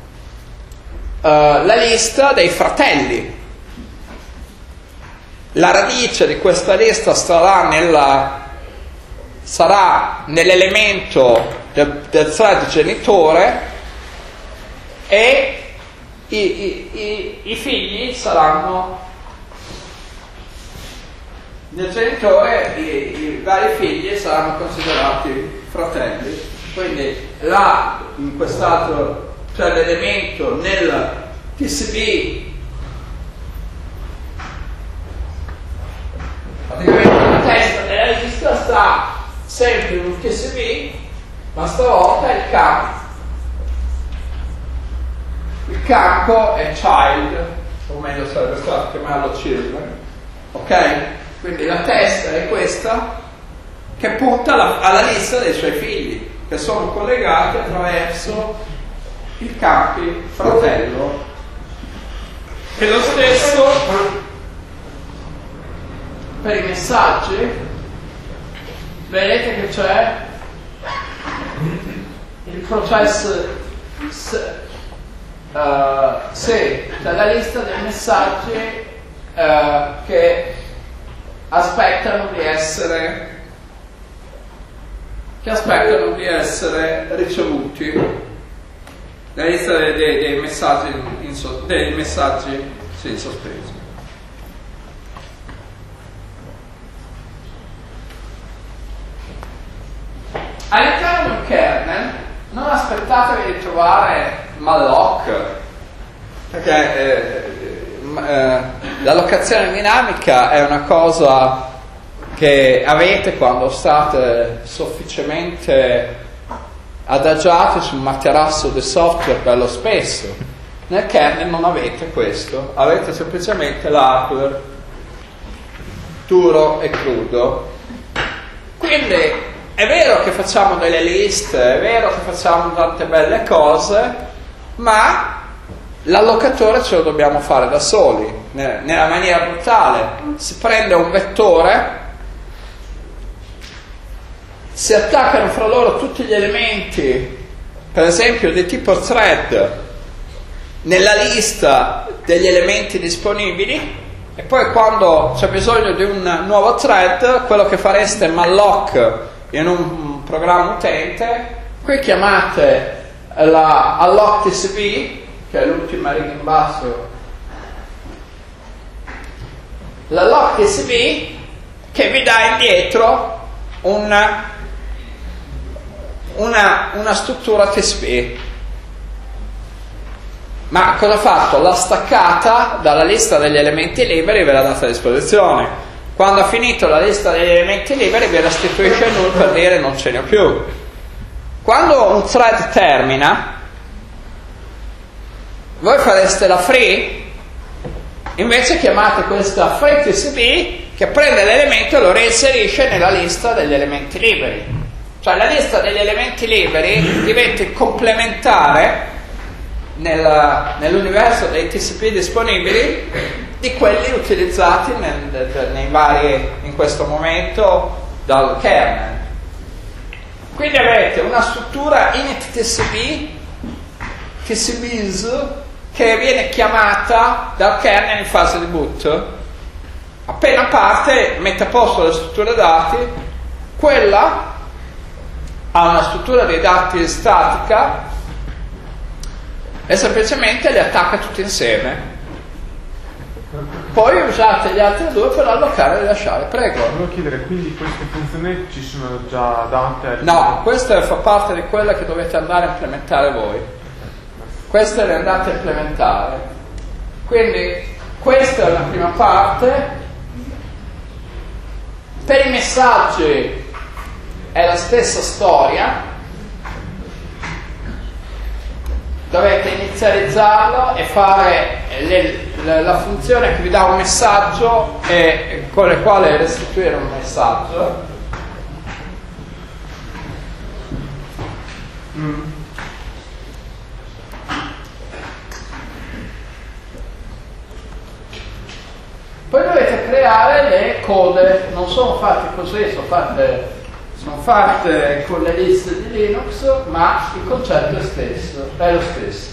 lista dei fratelli. La radice di questa lista sarà nell'elemento del thread genitore, e i figli saranno nel genitore, i vari figli saranno considerati fratelli. Quindi là, in quest'altro, cioè l'elemento nel TCP, praticamente la testa della lista sta sempre in un TCP, ma stavolta il campo è child, o meglio sarebbe stato chiamarlo children, ok? Quindi la testa è questa, che punta alla lista dei suoi figli, che sono collegati attraverso i campi fratello. E lo stesso per i messaggi. Vedete che c'è il processo c'è la lista dei messaggi che aspettano di essere ricevuti. La lista dei messaggi in sospeso. All'interno di un kernel non aspettatevi di trovare malloc, perché l'allocazione dinamica è una cosa che avete quando state sufficientemente adagiati sul materasso del software bello spesso. Nel kernel non avete questo, avete semplicemente l'hardware duro e crudo. Quindi è vero che facciamo delle liste, è vero che facciamo tante belle cose, ma l'allocatore ce lo dobbiamo fare da soli, nella maniera brutale. Si prende un vettore, si attaccano fra loro tutti gli elementi, per esempio di tipo thread, nella lista degli elementi disponibili, e poi quando c'è bisogno di un nuovo thread, quello che fareste è malloc in un programma utente, qui chiamate la alloc TCP, che è l'ultima riga in basso, l'alloc TCP che vi dà indietro una struttura TCP. Ma cosa ha fatto? L'ha staccata dalla lista degli elementi liberi e ve l'ha data a disposizione. Quando ha finito la lista degli elementi liberi vi restituisce il null per dire non ce ne ho più. Quando un thread termina, voi fareste la free, invece chiamate questa free TCP che prende l'elemento e lo reinserisce nella lista degli elementi liberi. Cioè la lista degli elementi liberi diventa complementare nell'universo dei TCP disponibili di quelli utilizzati nei vari, in questo momento, dal kernel. Quindi avete una struttura init TCP, TCPs, che viene chiamata dal kernel in fase di boot. Appena parte, mette a posto le strutture dati, quella ha una struttura dei dati statica e semplicemente li attacca tutti insieme. Poi usate gli altri due per allocare e rilasciare. Prego. Volevo chiedere, quindi queste funzioni ci sono già date? No, questa fa parte di quella che dovete andare a implementare voi. Queste le andate a implementare. Quindi questa è la prima parte. Per i messaggi è la stessa storia. Dovete inizializzarlo e fare la funzione che vi dà un messaggio e con le quale restituire un messaggio. Poi dovete creare le code, non sono fatte così, sono fatte con le liste di Linux, ma il concetto è lo stesso.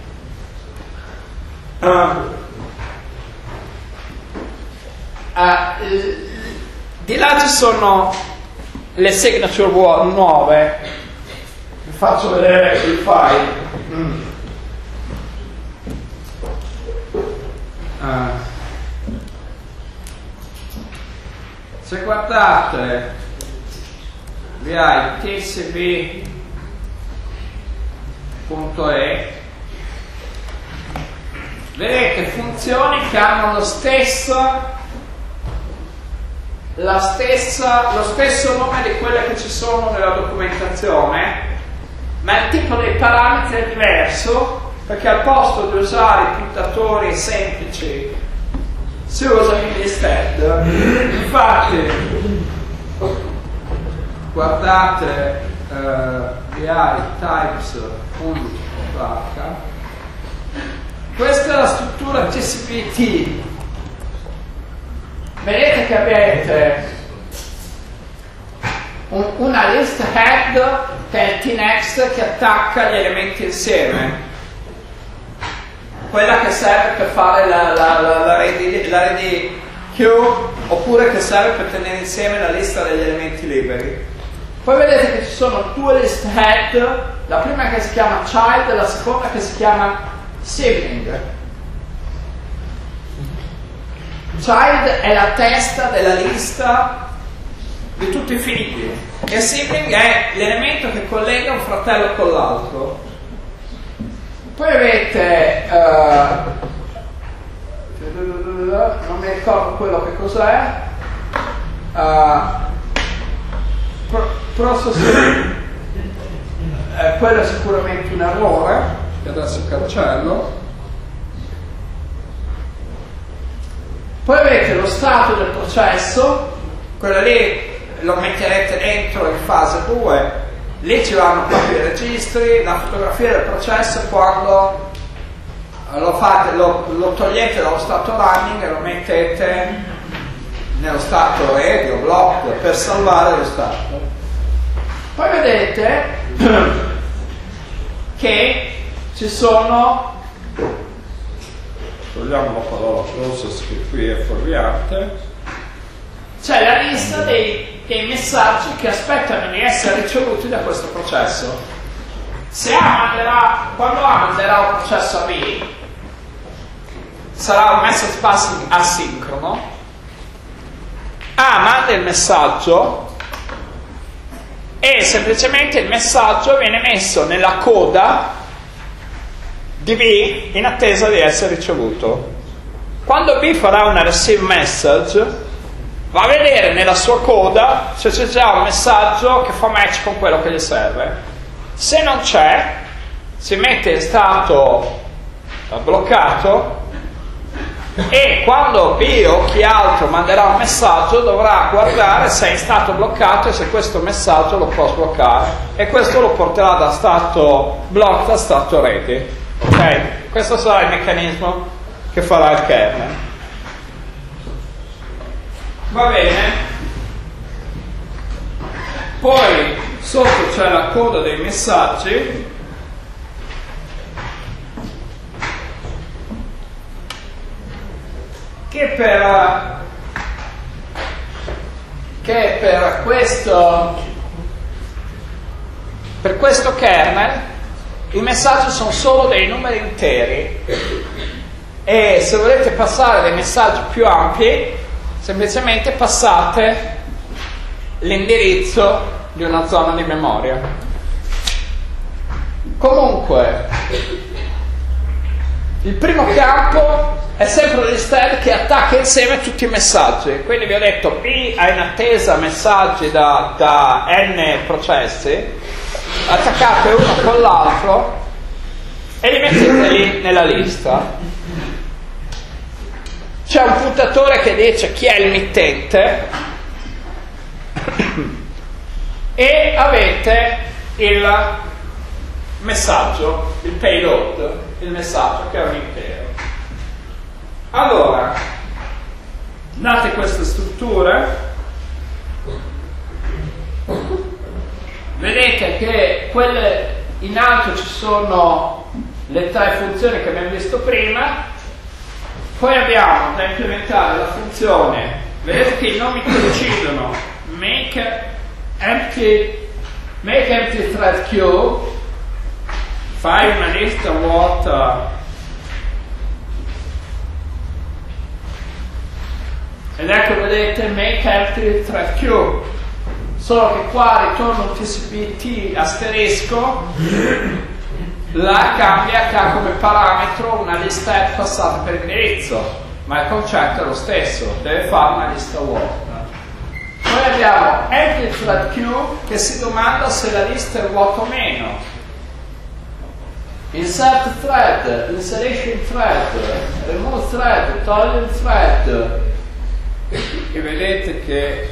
Di là ci sono le signature nuove. Vi faccio vedere il file. Se guardate, vi ha il tcb.e, vedete funzioni che hanno lo stesso nome di quelle che ci sono nella documentazione, ma il tipo dei parametri è diverso, perché al posto di usare i puntatori semplici si usano gli step. Infatti guardate vi types.h, questa è la struttura TCP/IP. Vedete che avete una list head che è il tnext che attacca gli elementi insieme, quella che serve per fare la ready queue, oppure che serve per tenere insieme la lista degli elementi liberi. Poi vedete che ci sono due list head, la prima che si chiama child e la seconda che si chiama sibling. Child è la testa della lista di tutti i figli e sibling è l'elemento che collega un fratello con l'altro. Poi avete non mi ricordo quello che cos'è, processing, quello è sicuramente un errore che adesso cancello. Poi avete lo stato del processo, quello lì lo metterete dentro in fase 2, lì ci vanno proprio i registri, la fotografia del processo quando lo togliete dallo stato running e lo mettete nello stato ready o block per salvare lo stato. Poi vedete che ci sono, togliamo la parola process che qui è fuorviante, c'è la lista dei e i messaggi che aspettano di essere ricevuti da questo processo. Se quando A manderà un processo a B, sarà un message passing asincrono. A manda il messaggio e semplicemente il messaggio viene messo nella coda di B in attesa di essere ricevuto. Quando B farà una receive message, va a vedere nella sua coda se c'è già un messaggio che fa match con quello che gli serve. Se non c'è, si mette in stato bloccato e quando B o chi altro manderà un messaggio dovrà guardare se è in stato bloccato e se questo messaggio lo può sbloccare, e questo lo porterà da stato blocked a stato ready. Ok? Questo sarà il meccanismo che farà il kernel. Va bene? Poi sotto c'è la coda dei messaggi che per questo kernel i messaggi sono solo dei numeri interi, e se volete passare dei messaggi più ampi semplicemente passate l'indirizzo di una zona di memoria. Comunque il primo campo è sempre l'instead che attacca insieme tutti i messaggi. Quindi vi ho detto B ha in attesa messaggi da n processi, attaccate uno con l'altro e li mettete lì nella lista. C'è un puntatore che dice chi è il mittente e avete il messaggio, il payload, il messaggio che è un intero. Allora, date queste strutture, vedete che quelle in alto ci sono le tre funzioni che abbiamo visto prima. Poi abbiamo da implementare la funzione, vedete che i nomi coincidono, make empty thread queue, fai una lista vuota ed ecco, vedete, make empty thread queue, solo che qua ritorno un TCP/T asterisco, la cambia che ha come parametro una lista app passata per indirizzo, ma il concetto è lo stesso, deve fare una lista vuota. Poi abbiamo empty thread queue che si domanda se la lista è vuota o meno. Insert thread, insertion thread, remove thread, toglie thread, e vedete che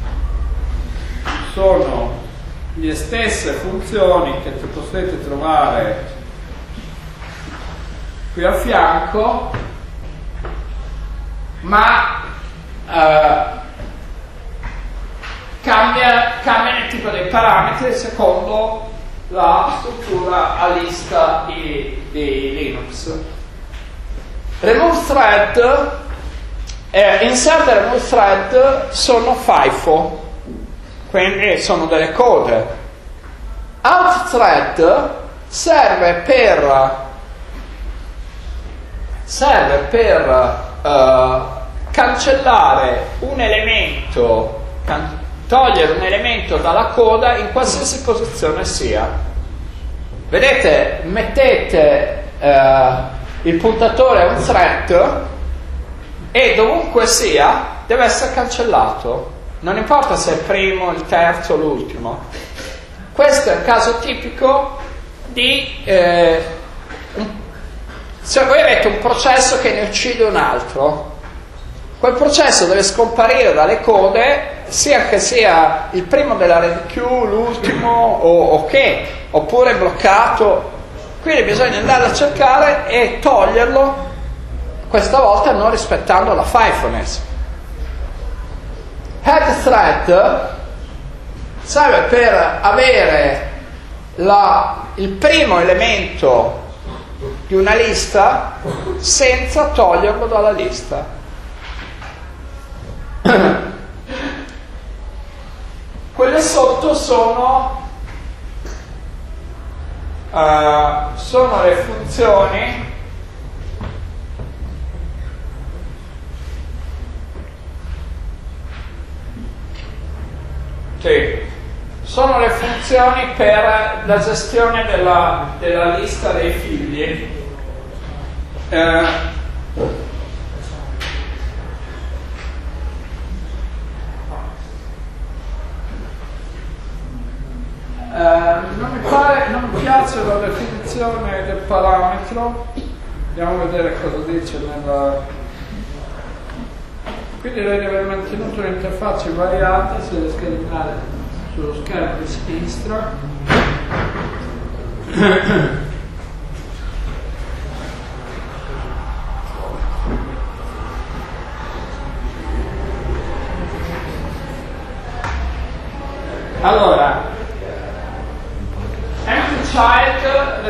sono le stesse funzioni che potete trovare qui a fianco, ma cambia il tipo dei parametri secondo la struttura a lista di Linux. Remove thread insert e remove thread sono FIFO, quindi sono delle code. Out thread serve per cancellare un elemento, togliere un elemento dalla coda in qualsiasi posizione sia. Vedete, mettete il puntatore a un thread e dovunque sia deve essere cancellato, non importa se è il primo, il terzo o l'ultimo. Questo è un caso tipico di se voi avete un processo che ne uccide un altro, quel processo deve scomparire dalle code, sia che sia il primo della red queue, l'ultimo oppure bloccato. Quindi bisogna andarlo a cercare e toglierlo, questa volta non rispettando la FIFO-ness. Head thread serve per avere il primo elemento di una lista senza toglierlo dalla lista. sono le funzioni sono le funzioni per la gestione della lista dei figli. Non mi piace la definizione del parametro. Andiamo a vedere cosa dice nella. Quindi lei deve aver mantenuto l'interfaccia invariata, se riesce a eliminare sullo schermo di sinistra. Allora, empty child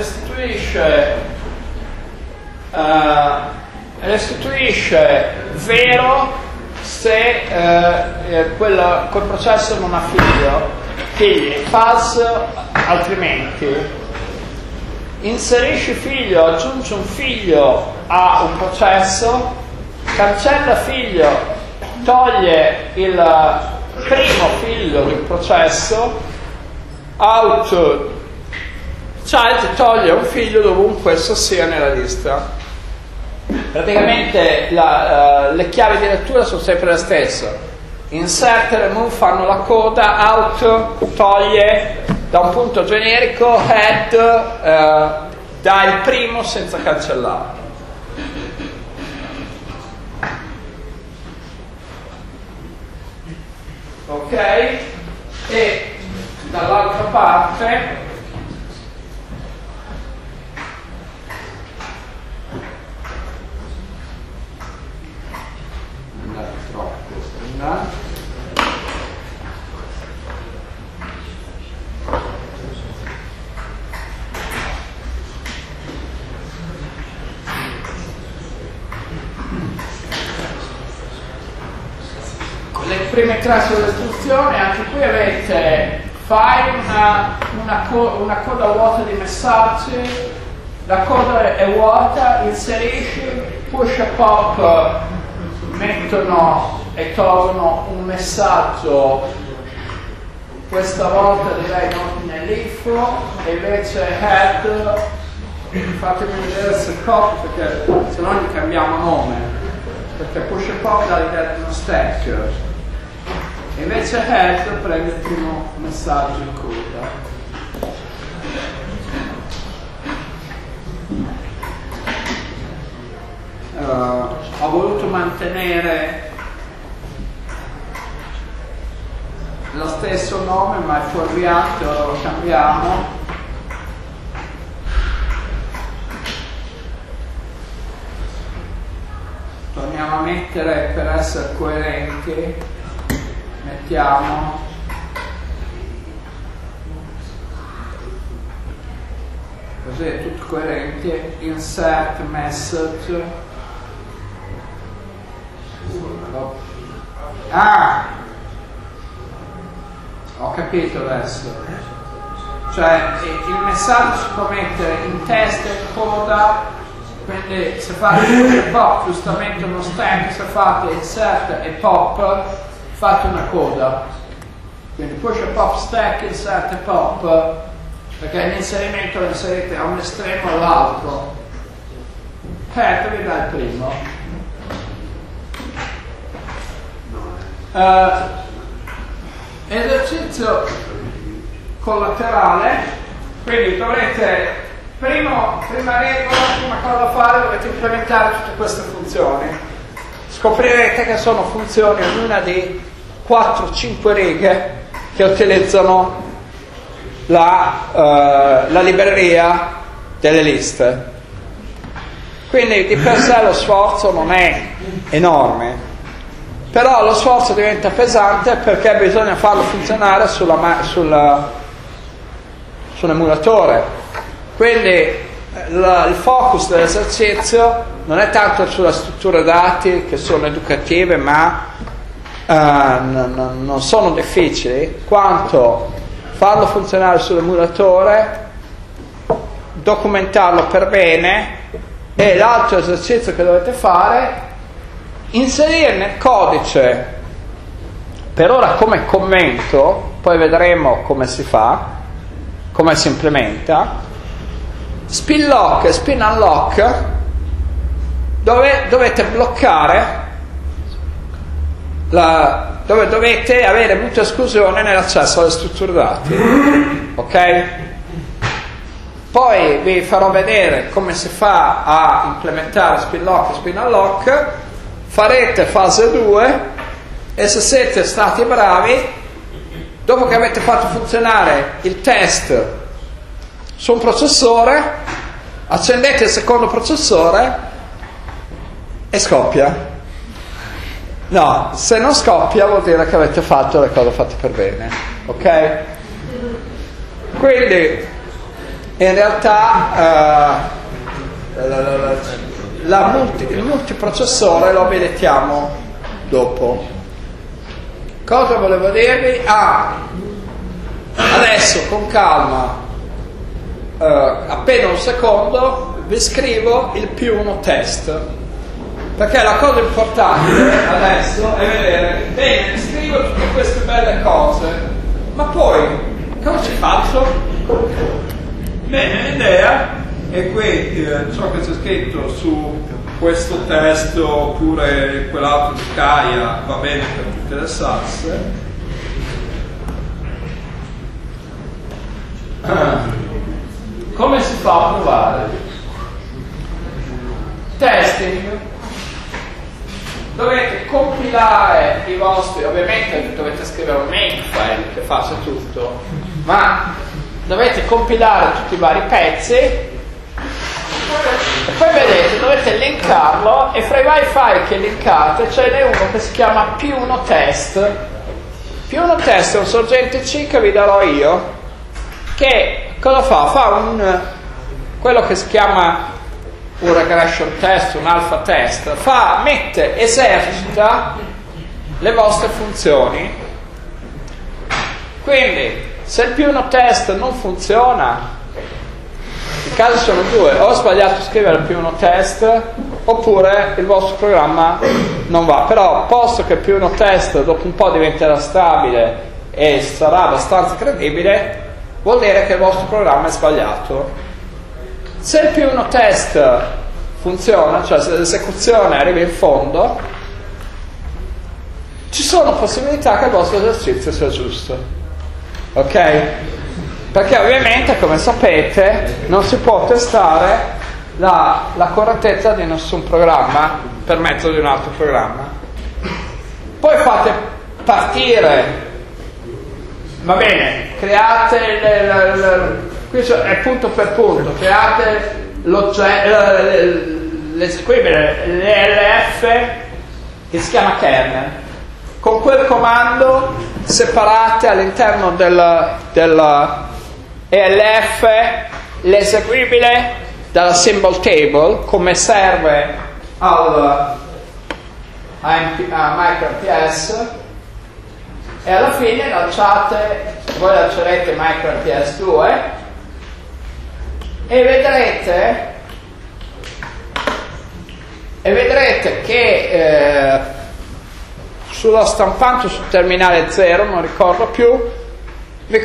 restituisce vero se quel processo non ha figli, false altrimenti. Inserisci figlio, aggiungi un figlio a un processo, cancella figlio, toglie il primo figlio del processo, out child toglie un figlio dovunque esso sia nella lista. Praticamente le chiavi di lettura sono sempre le stesse. Insert e remove fanno la coda, out toglie da un punto generico, head dà il primo senza cancellare. Ok? E dall'altra parte con le prime tre sulle istruzioni, anche qui avete fai una coda vuota di messaggi, la coda è vuota, inserisci, push e pop mettono e tolgono un messaggio, questa volta direi non nell'info, e invece head, fatemi vedere se pop, perché se no gli cambiamo nome, perché push e pop dà l'idea di uno stack, e invece head prende il primo messaggio in coda. Ho voluto mantenere lo stesso nome, ma è fuorviante, ora lo cambiamo. Torniamo a mettere, per essere coerenti, mettiamo così è tutto coerente, insert message. Ho capito adesso, cioè il messaggio si può mettere in testa e in coda, quindi se fate push e pop giustamente uno stack, se fate insert e pop fate una coda, quindi push e pop stack, insert e pop, perché l'inserimento lo inserite a un estremo o all'altro. Head vi dà il primo. Esercizio collaterale, quindi dovrete prima regola, prima cosa da fare, dovete implementare tutte queste funzioni. Scoprirete che sono funzioni ognuna di 4-5 righe che utilizzano la libreria delle liste, quindi di per sé lo sforzo non è enorme, però lo sforzo diventa pesante perché bisogna farlo funzionare sull'emulatore. Quindi il focus dell'esercizio non è tanto sulla struttura dati, che sono educative ma non sono difficili, quanto farlo funzionare sull'emulatore, documentarlo per bene, e l'altro esercizio che dovete fare, inserire nel codice, per ora come commento, poi vedremo come si fa, come si implementa, spin lock e spin unlock, dove dovete bloccare dove dovete avere mutua esclusione nell'accesso alle strutture dati, ok? Poi vi farò vedere come si fa a implementare spin lock e spin unlock, farete fase 2 e se siete stati bravi, dopo che avete fatto funzionare il test su un processore, accendete il secondo processore e scoppia. No, se non scoppia vuol dire che avete fatto le cose fatte per bene, ok? Quindi in realtà il multiprocessore lo vedetiamo dopo. Cosa volevo dirvi? Adesso con calma, appena un secondo, vi scrivo il P1 test. Perché la cosa importante adesso è vedere, bene, scrivo tutte queste belle cose, ma poi cosa ci faccio? Bene, l'idea è qui ciò che c'è scritto su questo testo oppure quell'altro di Kaya va bene per tutte le salse. Come si fa a provare? Testing. Dovete compilare i vostri, ovviamente dovete scrivere un makefile che faccia tutto, ma dovete compilare tutti i vari pezzi e poi vedete, dovete linkarlo, e fra i vari file che linkate ce n'è uno che si chiama P1 test. P1 test è un sorgente C che vi darò io, che cosa fa? Fa quello che si chiama un regression test, un alpha test, esercita le vostre funzioni. Quindi se il P1 test non funziona, i casi sono due: o ho sbagliato a scrivere il P1 test oppure il vostro programma non va. Però posto che il P1 test dopo un po' diventerà stabile e sarà abbastanza credibile, vuol dire che il vostro programma è sbagliato. Se il P1 test funziona, cioè se l'esecuzione arriva in fondo, ci sono possibilità che il vostro esercizio sia giusto, ok? Perché ovviamente, come sapete, non si può testare la correttezza di nessun programma per mezzo di un altro programma. Poi fate partire, va bene, create qui è punto per punto, create l'eseguibile, l'ELF, che si chiama kernel. Con quel comando separate all'interno del ELF l'eseguibile dalla symbol table, come serve a MicroMPS, e alla fine voi lancerete MicroMPS 2 e vedrete che sulla stampante, sul terminale 0, non ricordo più, vi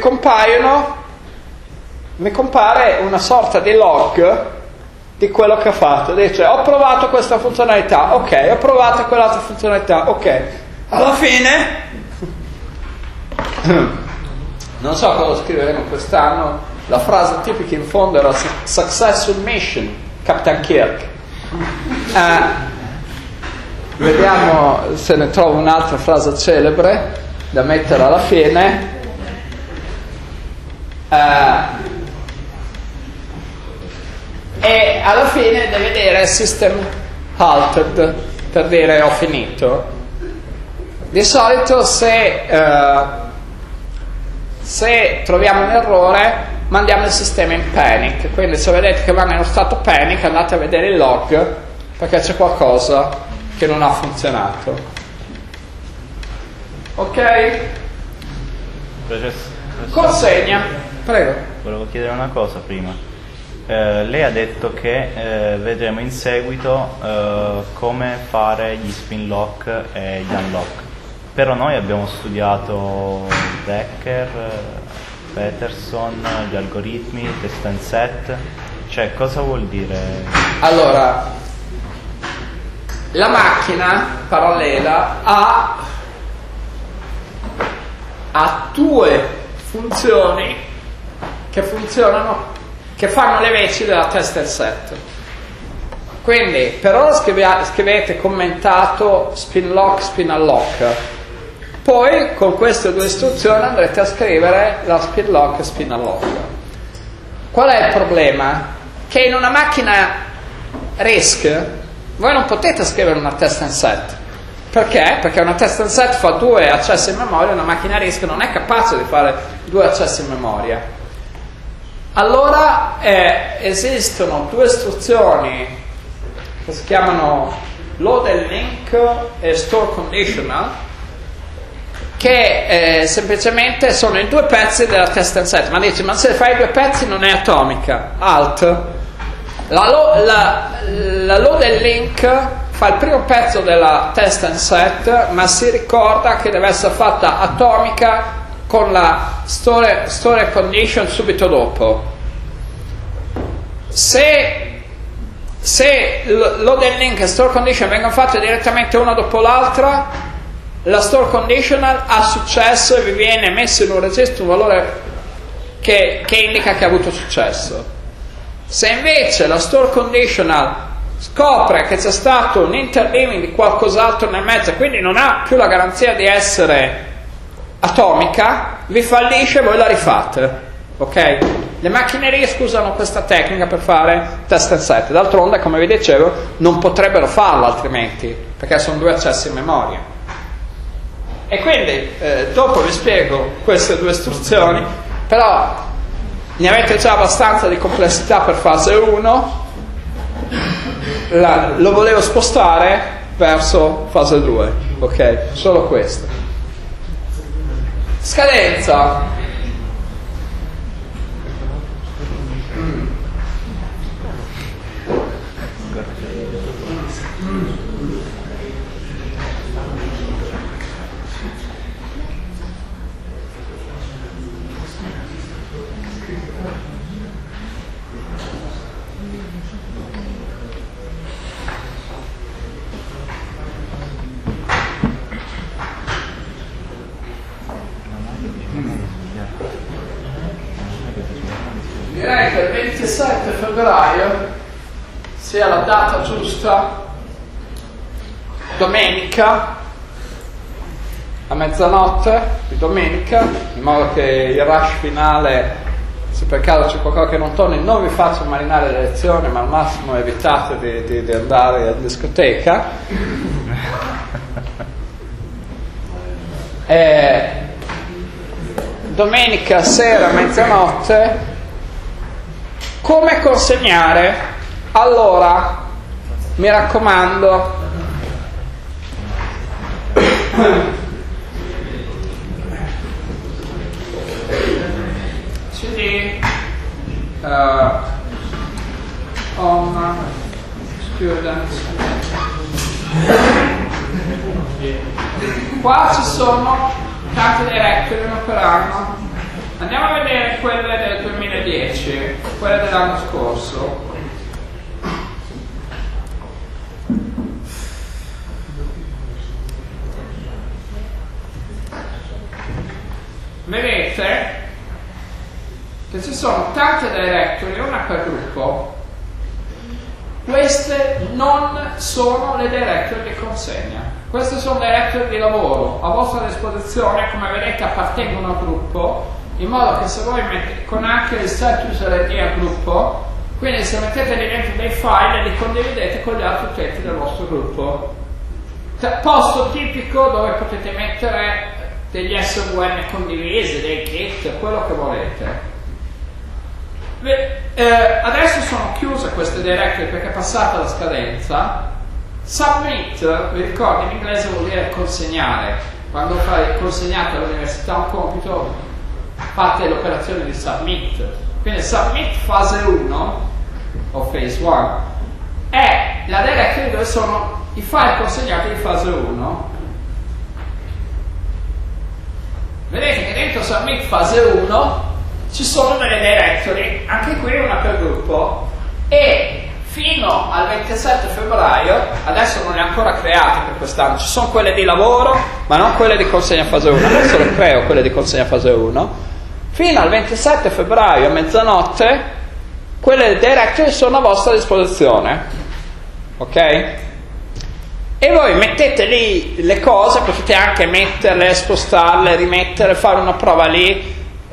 compare una sorta di log di quello che ho fatto. Dice: ho provato questa funzionalità, ok, ho provato quell'altra funzionalità, ok. Alla fine non so cosa scriveremo quest'anno. La frase tipica in fondo era Successful Mission, Captain Kirk. Vediamo se ne trovo un'altra frase celebre da mettere alla fine. E alla fine deve dire System Halted, per dire ho finito. Di solito se troviamo un errore, mandiamo il sistema in panic. Quindi se vedete che va nello stato panic, andate a vedere il log, perché c'è qualcosa che non ha funzionato. Ok? consegna. Prego. Volevo chiedere una cosa prima. Lei ha detto che vedremo in seguito come fare gli spin lock e gli unlock. Però noi abbiamo studiato Decker, Peterson, gli algoritmi, test and set. Cioè, cosa vuol dire? Allora, la macchina parallela ha due funzioni che funzionano, che fanno le veci della test and set. Quindi per ora scrivete commentato spin lock, spin unlock. Poi con queste due istruzioni andrete a scrivere la spin lock e spin unlock. Qual è il problema? Che in una macchina RISC voi non potete scrivere una test and set. Perché? Perché una test and set fa 2 accessi in memoria, una macchina RISC non è capace di fare 2 accessi in memoria. Allora esistono due istruzioni che si chiamano load and link e store conditional, che semplicemente sono i due pezzi della test and set. Ma dici, ma se fai 2 pezzi non è atomica. Alt. La load and link fa il primo pezzo della test and set, ma si ricorda che deve essere fatta atomica con la store condition subito dopo. Se load and link e store condition vengono fatte direttamente una dopo l'altra, la store conditional ha successo e vi viene messo in un registro un valore che indica che ha avuto successo. Se invece la store conditional scopre che c'è stato un interleaving di qualcos'altro nel mezzo e quindi non ha più la garanzia di essere atomica, vi fallisce e voi la rifate. Ok? Le macchine RISC usano questa tecnica per fare test and set. D'altronde, come vi dicevo, non potrebbero farlo altrimenti, perché sono 2 accessi in memoria. E quindi dopo vi spiego queste 2 istruzioni, però ne avete già abbastanza di complessità per fase 1. Lo volevo spostare verso fase 2, ok? Solo questo. Scadenza. Direi che il 27 febbraio sia la data giusta, domenica, a mezzanotte di domenica, in modo che il rush finale, se per caso c'è qualcosa che non torni, non vi faccio marinare le lezioni, ma al massimo evitate di andare in discoteca. Domenica sera, mezzanotte. Come consegnare? Allora, mi raccomando, CD on students. Qua ci sono tante directory per anno. Andiamo a vedere quelle del 2010, quelle dell'anno scorso. Vedete che ci sono tante directory, una per gruppo. Queste non sono le directory di consegna. Queste sono directory di lavoro a vostra disposizione, come vedete appartengono al gruppo, in modo che se voi mettete con anche il set user ID al gruppo, quindi se mettete lì dentro dei file li condividete con gli altri utenti del vostro gruppo. Posto tipico dove potete mettere degli SVN condivisi, dei kit, quello che volete. Adesso sono chiuse queste directory perché è passata la scadenza. Submit, vi ricordo, in inglese vuol dire consegnare. Quando fai consegnato all'università un compito, fate l'operazione di submit. Quindi submit fase 1 o phase 1 è la directory dove sono i file consegnati di fase 1. Vedete che dentro submit fase 1 ci sono delle directory, anche qui una per gruppo, e fino al 27 febbraio, adesso non le ho ancora create per quest'anno, ci sono quelle di lavoro, ma non quelle di consegna fase 1, adesso le creo quelle di consegna fase 1, fino al 27 febbraio a mezzanotte, quelle directory sono a vostra disposizione, ok? E voi mettete lì le cose, potete anche metterle, spostarle, rimettere, fare una prova lì,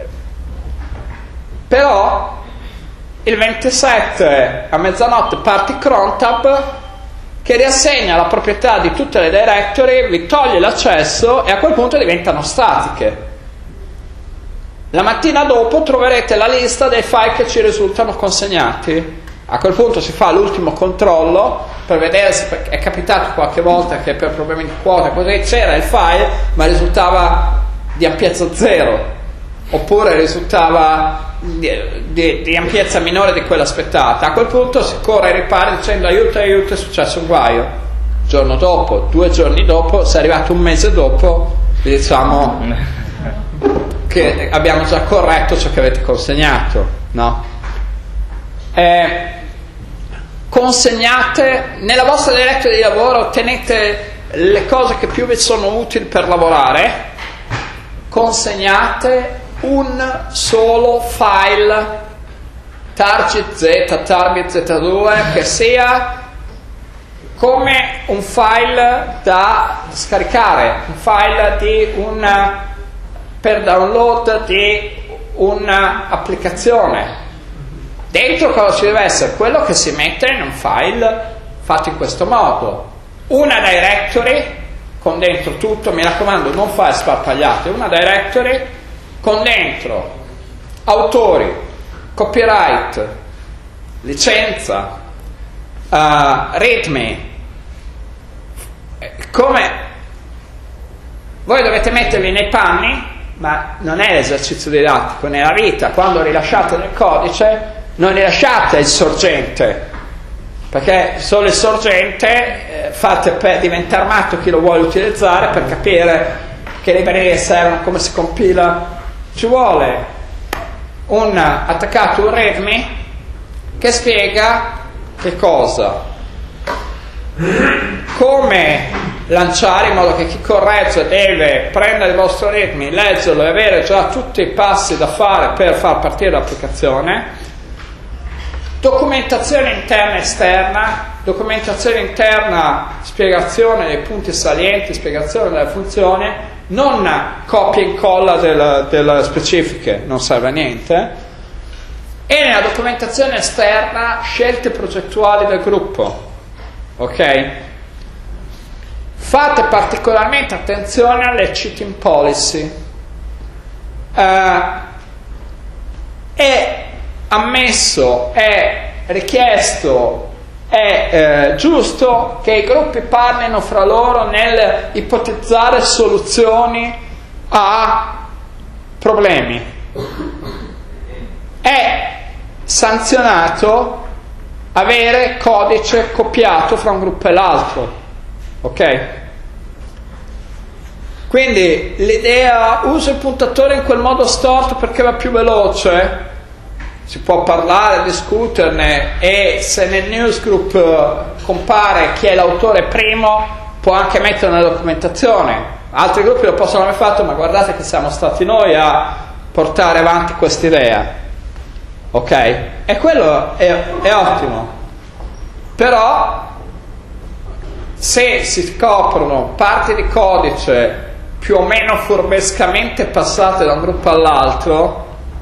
però il 27 a mezzanotte parte crontab che riassegna la proprietà di tutte le directory, vi toglie l'accesso e a quel punto diventano statiche. La mattina dopo troverete la lista dei file che ci risultano consegnati. A quel punto si fa l'ultimo controllo per vedere se è capitato qualche volta che per problemi di quota così c'era il file ma risultava di ampiezza 0 oppure risultava di ampiezza minore di quella aspettata. A quel punto si corre ai ripari dicendo aiuto, aiuto, è successo un guaio. Il giorno dopo, 2 giorni dopo, se è arrivato un mese dopo, vi diciamo che abbiamo già corretto ciò che avete consegnato, no? Consegnate nella vostra directory di lavoro, tenete le cose che più vi sono utili per lavorare, consegnate un solo file target Z, target Z2 che sia come un file da scaricare, un file per download di un'applicazione. Dentro cosa ci deve essere? Quello che si mette in un file fatto in questo modo. Una directory con dentro tutto, mi raccomando non file sparpagliate, una directory con dentro autori, copyright, licenza, readme. Come voi dovete mettervi nei panni, ma non è l'esercizio didattico, nella vita, quando rilasciate del codice non rilasciate il sorgente, perché solo il sorgente fate per diventare matto chi lo vuole utilizzare, per capire che librerie servono, come si compila. Ci vuole un attaccato, un readme che spiega che cosa, come lanciare, in modo che chi corregge deve prendere il vostro readme, leggerlo e avere già tutti i passi da fare per far partire l'applicazione. Documentazione interna e esterna. Documentazione interna, spiegazione dei punti salienti, spiegazione delle funzioni, non copia e incolla delle specifiche, non serve a niente. E nella documentazione esterna, scelte progettuali del gruppo, ok? Fate particolarmente attenzione alle cheating policy. È ammesso, è richiesto, è giusto che i gruppi parlino fra loro nel ipotizzare soluzioni a problemi. È sanzionato avere codice copiato fra un gruppo e l'altro, ok? Quindi l'idea uso il puntatore in quel modo storto perché va più veloce, si può parlare, discuterne, e se nel newsgroup compare chi è l'autore primo può anche mettere una documentazione. Altri gruppi lo possono aver fatto, ma guardate che siamo stati noi a portare avanti quest'idea, ok? E quello è ottimo. Però se si scoprono parti di codice più o meno furbescamente passate da un gruppo all'altro,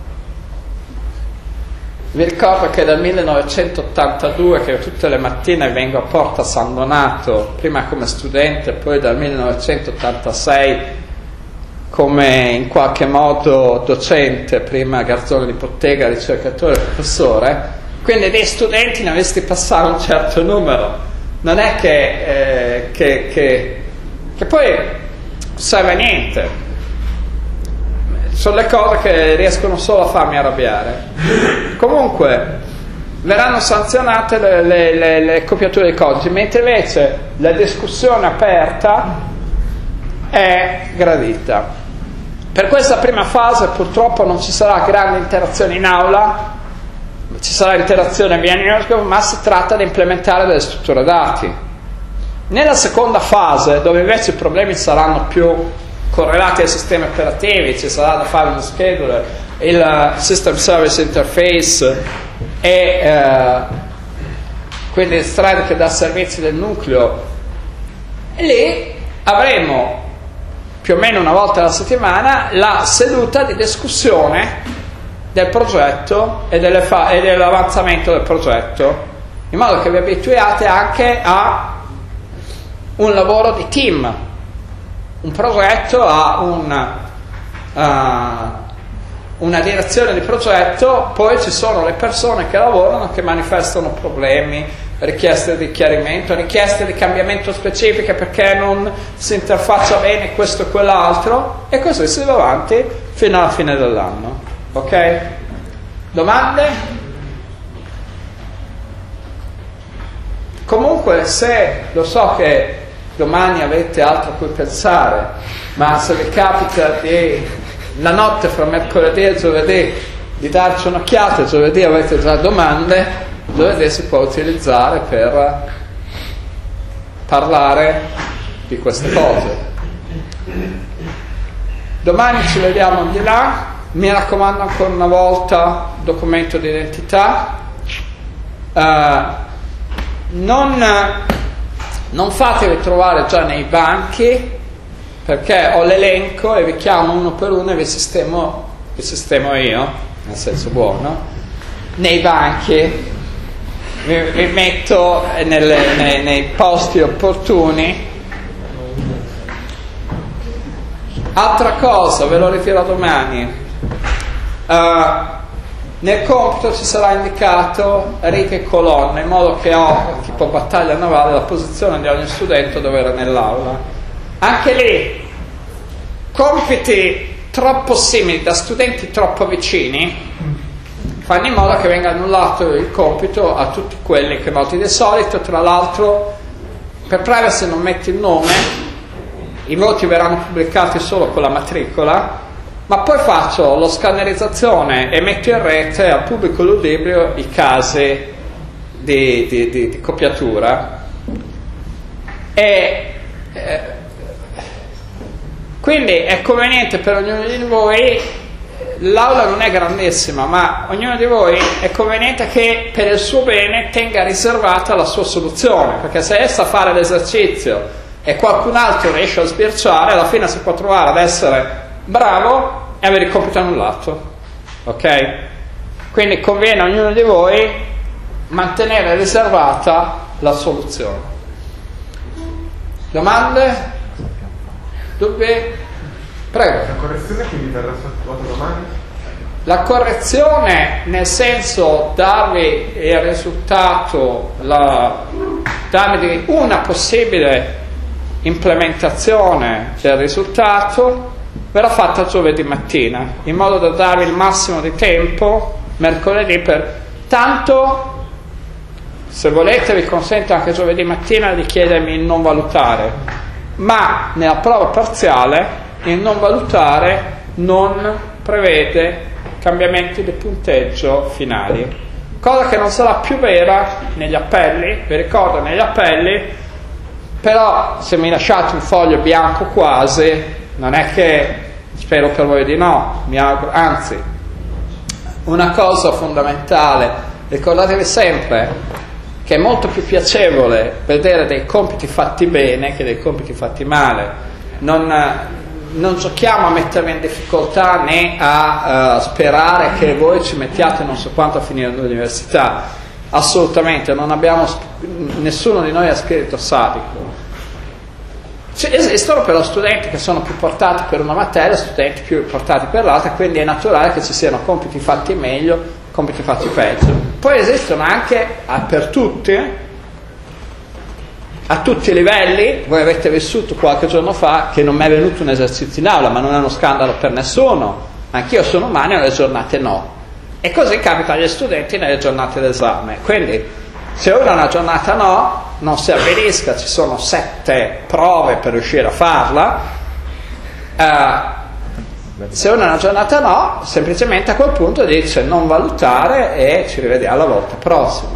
vi ricordo che dal 1982 che tutte le mattine vengo a Porta San Donato, prima come studente, poi dal 1986 come in qualche modo docente, prima garzone di bottega, ricercatore, professore, quindi dei studenti ne avessi passare un certo numero. Non è che poi serve a niente. sono le cose che riescono solo a farmi arrabbiare. Comunque verranno sanzionate le copiature di codici, mentre invece la discussione aperta è gradita. Per questa prima fase purtroppo non ci sarà grande interazione in aula, ci sarà interazione via Newsgroup, ma si tratta di implementare delle strutture dati. Nella seconda fase, dove invece i problemi saranno più correlati ai sistemi operativi, ci sarà da fare uno scheduler, il System Service Interface e quindi il thread che dà servizi del nucleo, e lì avremo più o meno una volta alla settimana la seduta di discussione del progetto e dell'avanzamento del progetto, in modo che vi abituiate anche a un lavoro di team. Un progetto ha una direzione di progetto, poi ci sono le persone che lavorano, che manifestano problemi, richieste di chiarimento, richieste di cambiamento specifiche perché non si interfaccia bene questo e quell'altro, e così si va avanti fino alla fine dell'anno. Ok? Domande? Comunque, se lo so che domani avete altro a cui pensare, ma se vi capita la notte fra mercoledì e giovedì di darci un'occhiata, giovedì avete già domande, giovedì si può utilizzare per parlare di queste cose. Domani ci vediamo di là. Mi raccomando ancora una volta, documento di identità. Non fatevi trovare già nei banchi, perché ho l'elenco e vi chiamo uno per uno e vi sistemo io, nel senso buono, nei banchi, vi metto nei posti opportuni. Altra cosa, ve lo ritiro domani. Nel compito ci sarà indicato righe e colonne, in modo che ho, tipo battaglia navale, la posizione di ogni studente dove era nell'aula. Anche lì, compiti troppo simili da studenti troppo vicini fanno in modo che venga annullato il compito a tutti quelli che noti. Di solito, tra l'altro, per privacy non metti il nome, i voti verranno pubblicati solo con la matricola, ma poi faccio lo scannerizzazione e metto in rete al pubblico ludibrio i casi di copiatura. E quindi è conveniente per ognuno di voi, l'aula non è grandissima, ma ognuno di voi è conveniente che per il suo bene tenga riservata la sua soluzione, perché se essa fare l'esercizio e qualcun altro riesce a sbirciare, alla fine si può trovare ad essere bravo e avere il compito annullato. Ok? Quindi conviene a ognuno di voi mantenere riservata la soluzione. Domande? Dubbi? Prego. La correzione quindi verrà effettuata domani? La correzione, nel senso darvi il risultato, darvi una possibile implementazione del risultato, verrà fatta giovedì mattina, in modo da darvi il massimo di tempo mercoledì tanto, se volete vi consento anche giovedì mattina di chiedermi il non valutare, ma nella prova parziale il non valutare non prevede cambiamenti di punteggio finali, cosa che non sarà più vera negli appelli. Vi ricordo, negli appelli, però, se mi lasciate un foglio bianco quasi, non è che, spero per voi di no, mi auguro, anzi, una cosa fondamentale, ricordatevi sempre che è molto più piacevole vedere dei compiti fatti bene che dei compiti fatti male. Non giochiamo a mettervi in difficoltà né a sperare che voi ci mettiate non so quanto a finire l'università, assolutamente, nessuno di noi ha spirito sadico. Esistono però studenti che sono più portati per una materia, studenti più portati per l'altra, quindi è naturale che ci siano compiti fatti meglio, compiti fatti peggio. Poi esistono anche per tutti, a tutti i livelli. Voi avete vissuto qualche giorno fa che non mi è venuto un esercizio in aula, ma non è uno scandalo per nessuno. Anch'io sono umano e nelle giornate no. E così capita agli studenti nelle giornate d'esame. Quindi se uno una giornata no, non si avverisca, ci sono 7 prove per riuscire a farla. Se uno una giornata no, semplicemente a quel punto dice non valutare e ci rivediamo la volta prossima.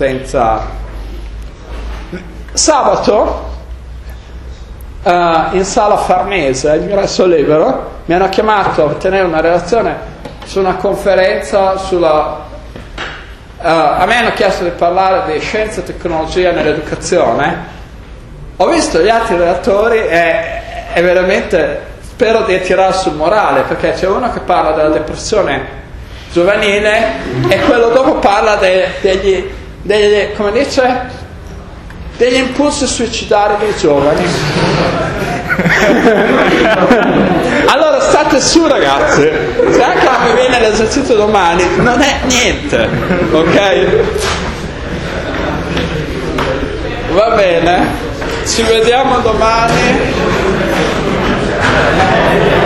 Sabato in sala Farnese, ingresso libero, mi hanno chiamato a tenere una relazione su una conferenza sulla... a me hanno chiesto di parlare di scienza e tecnologia nell'educazione. Ho visto gli altri relatori e veramente spero di tirare sul morale, perché c'è uno che parla della depressione giovanile e quello dopo parla degli come dice, degli impulsi suicidari dei giovani. Allora state su, ragazzi, se anche non mi viene l'esercizio domani non è niente, ok? Va bene, ci vediamo domani.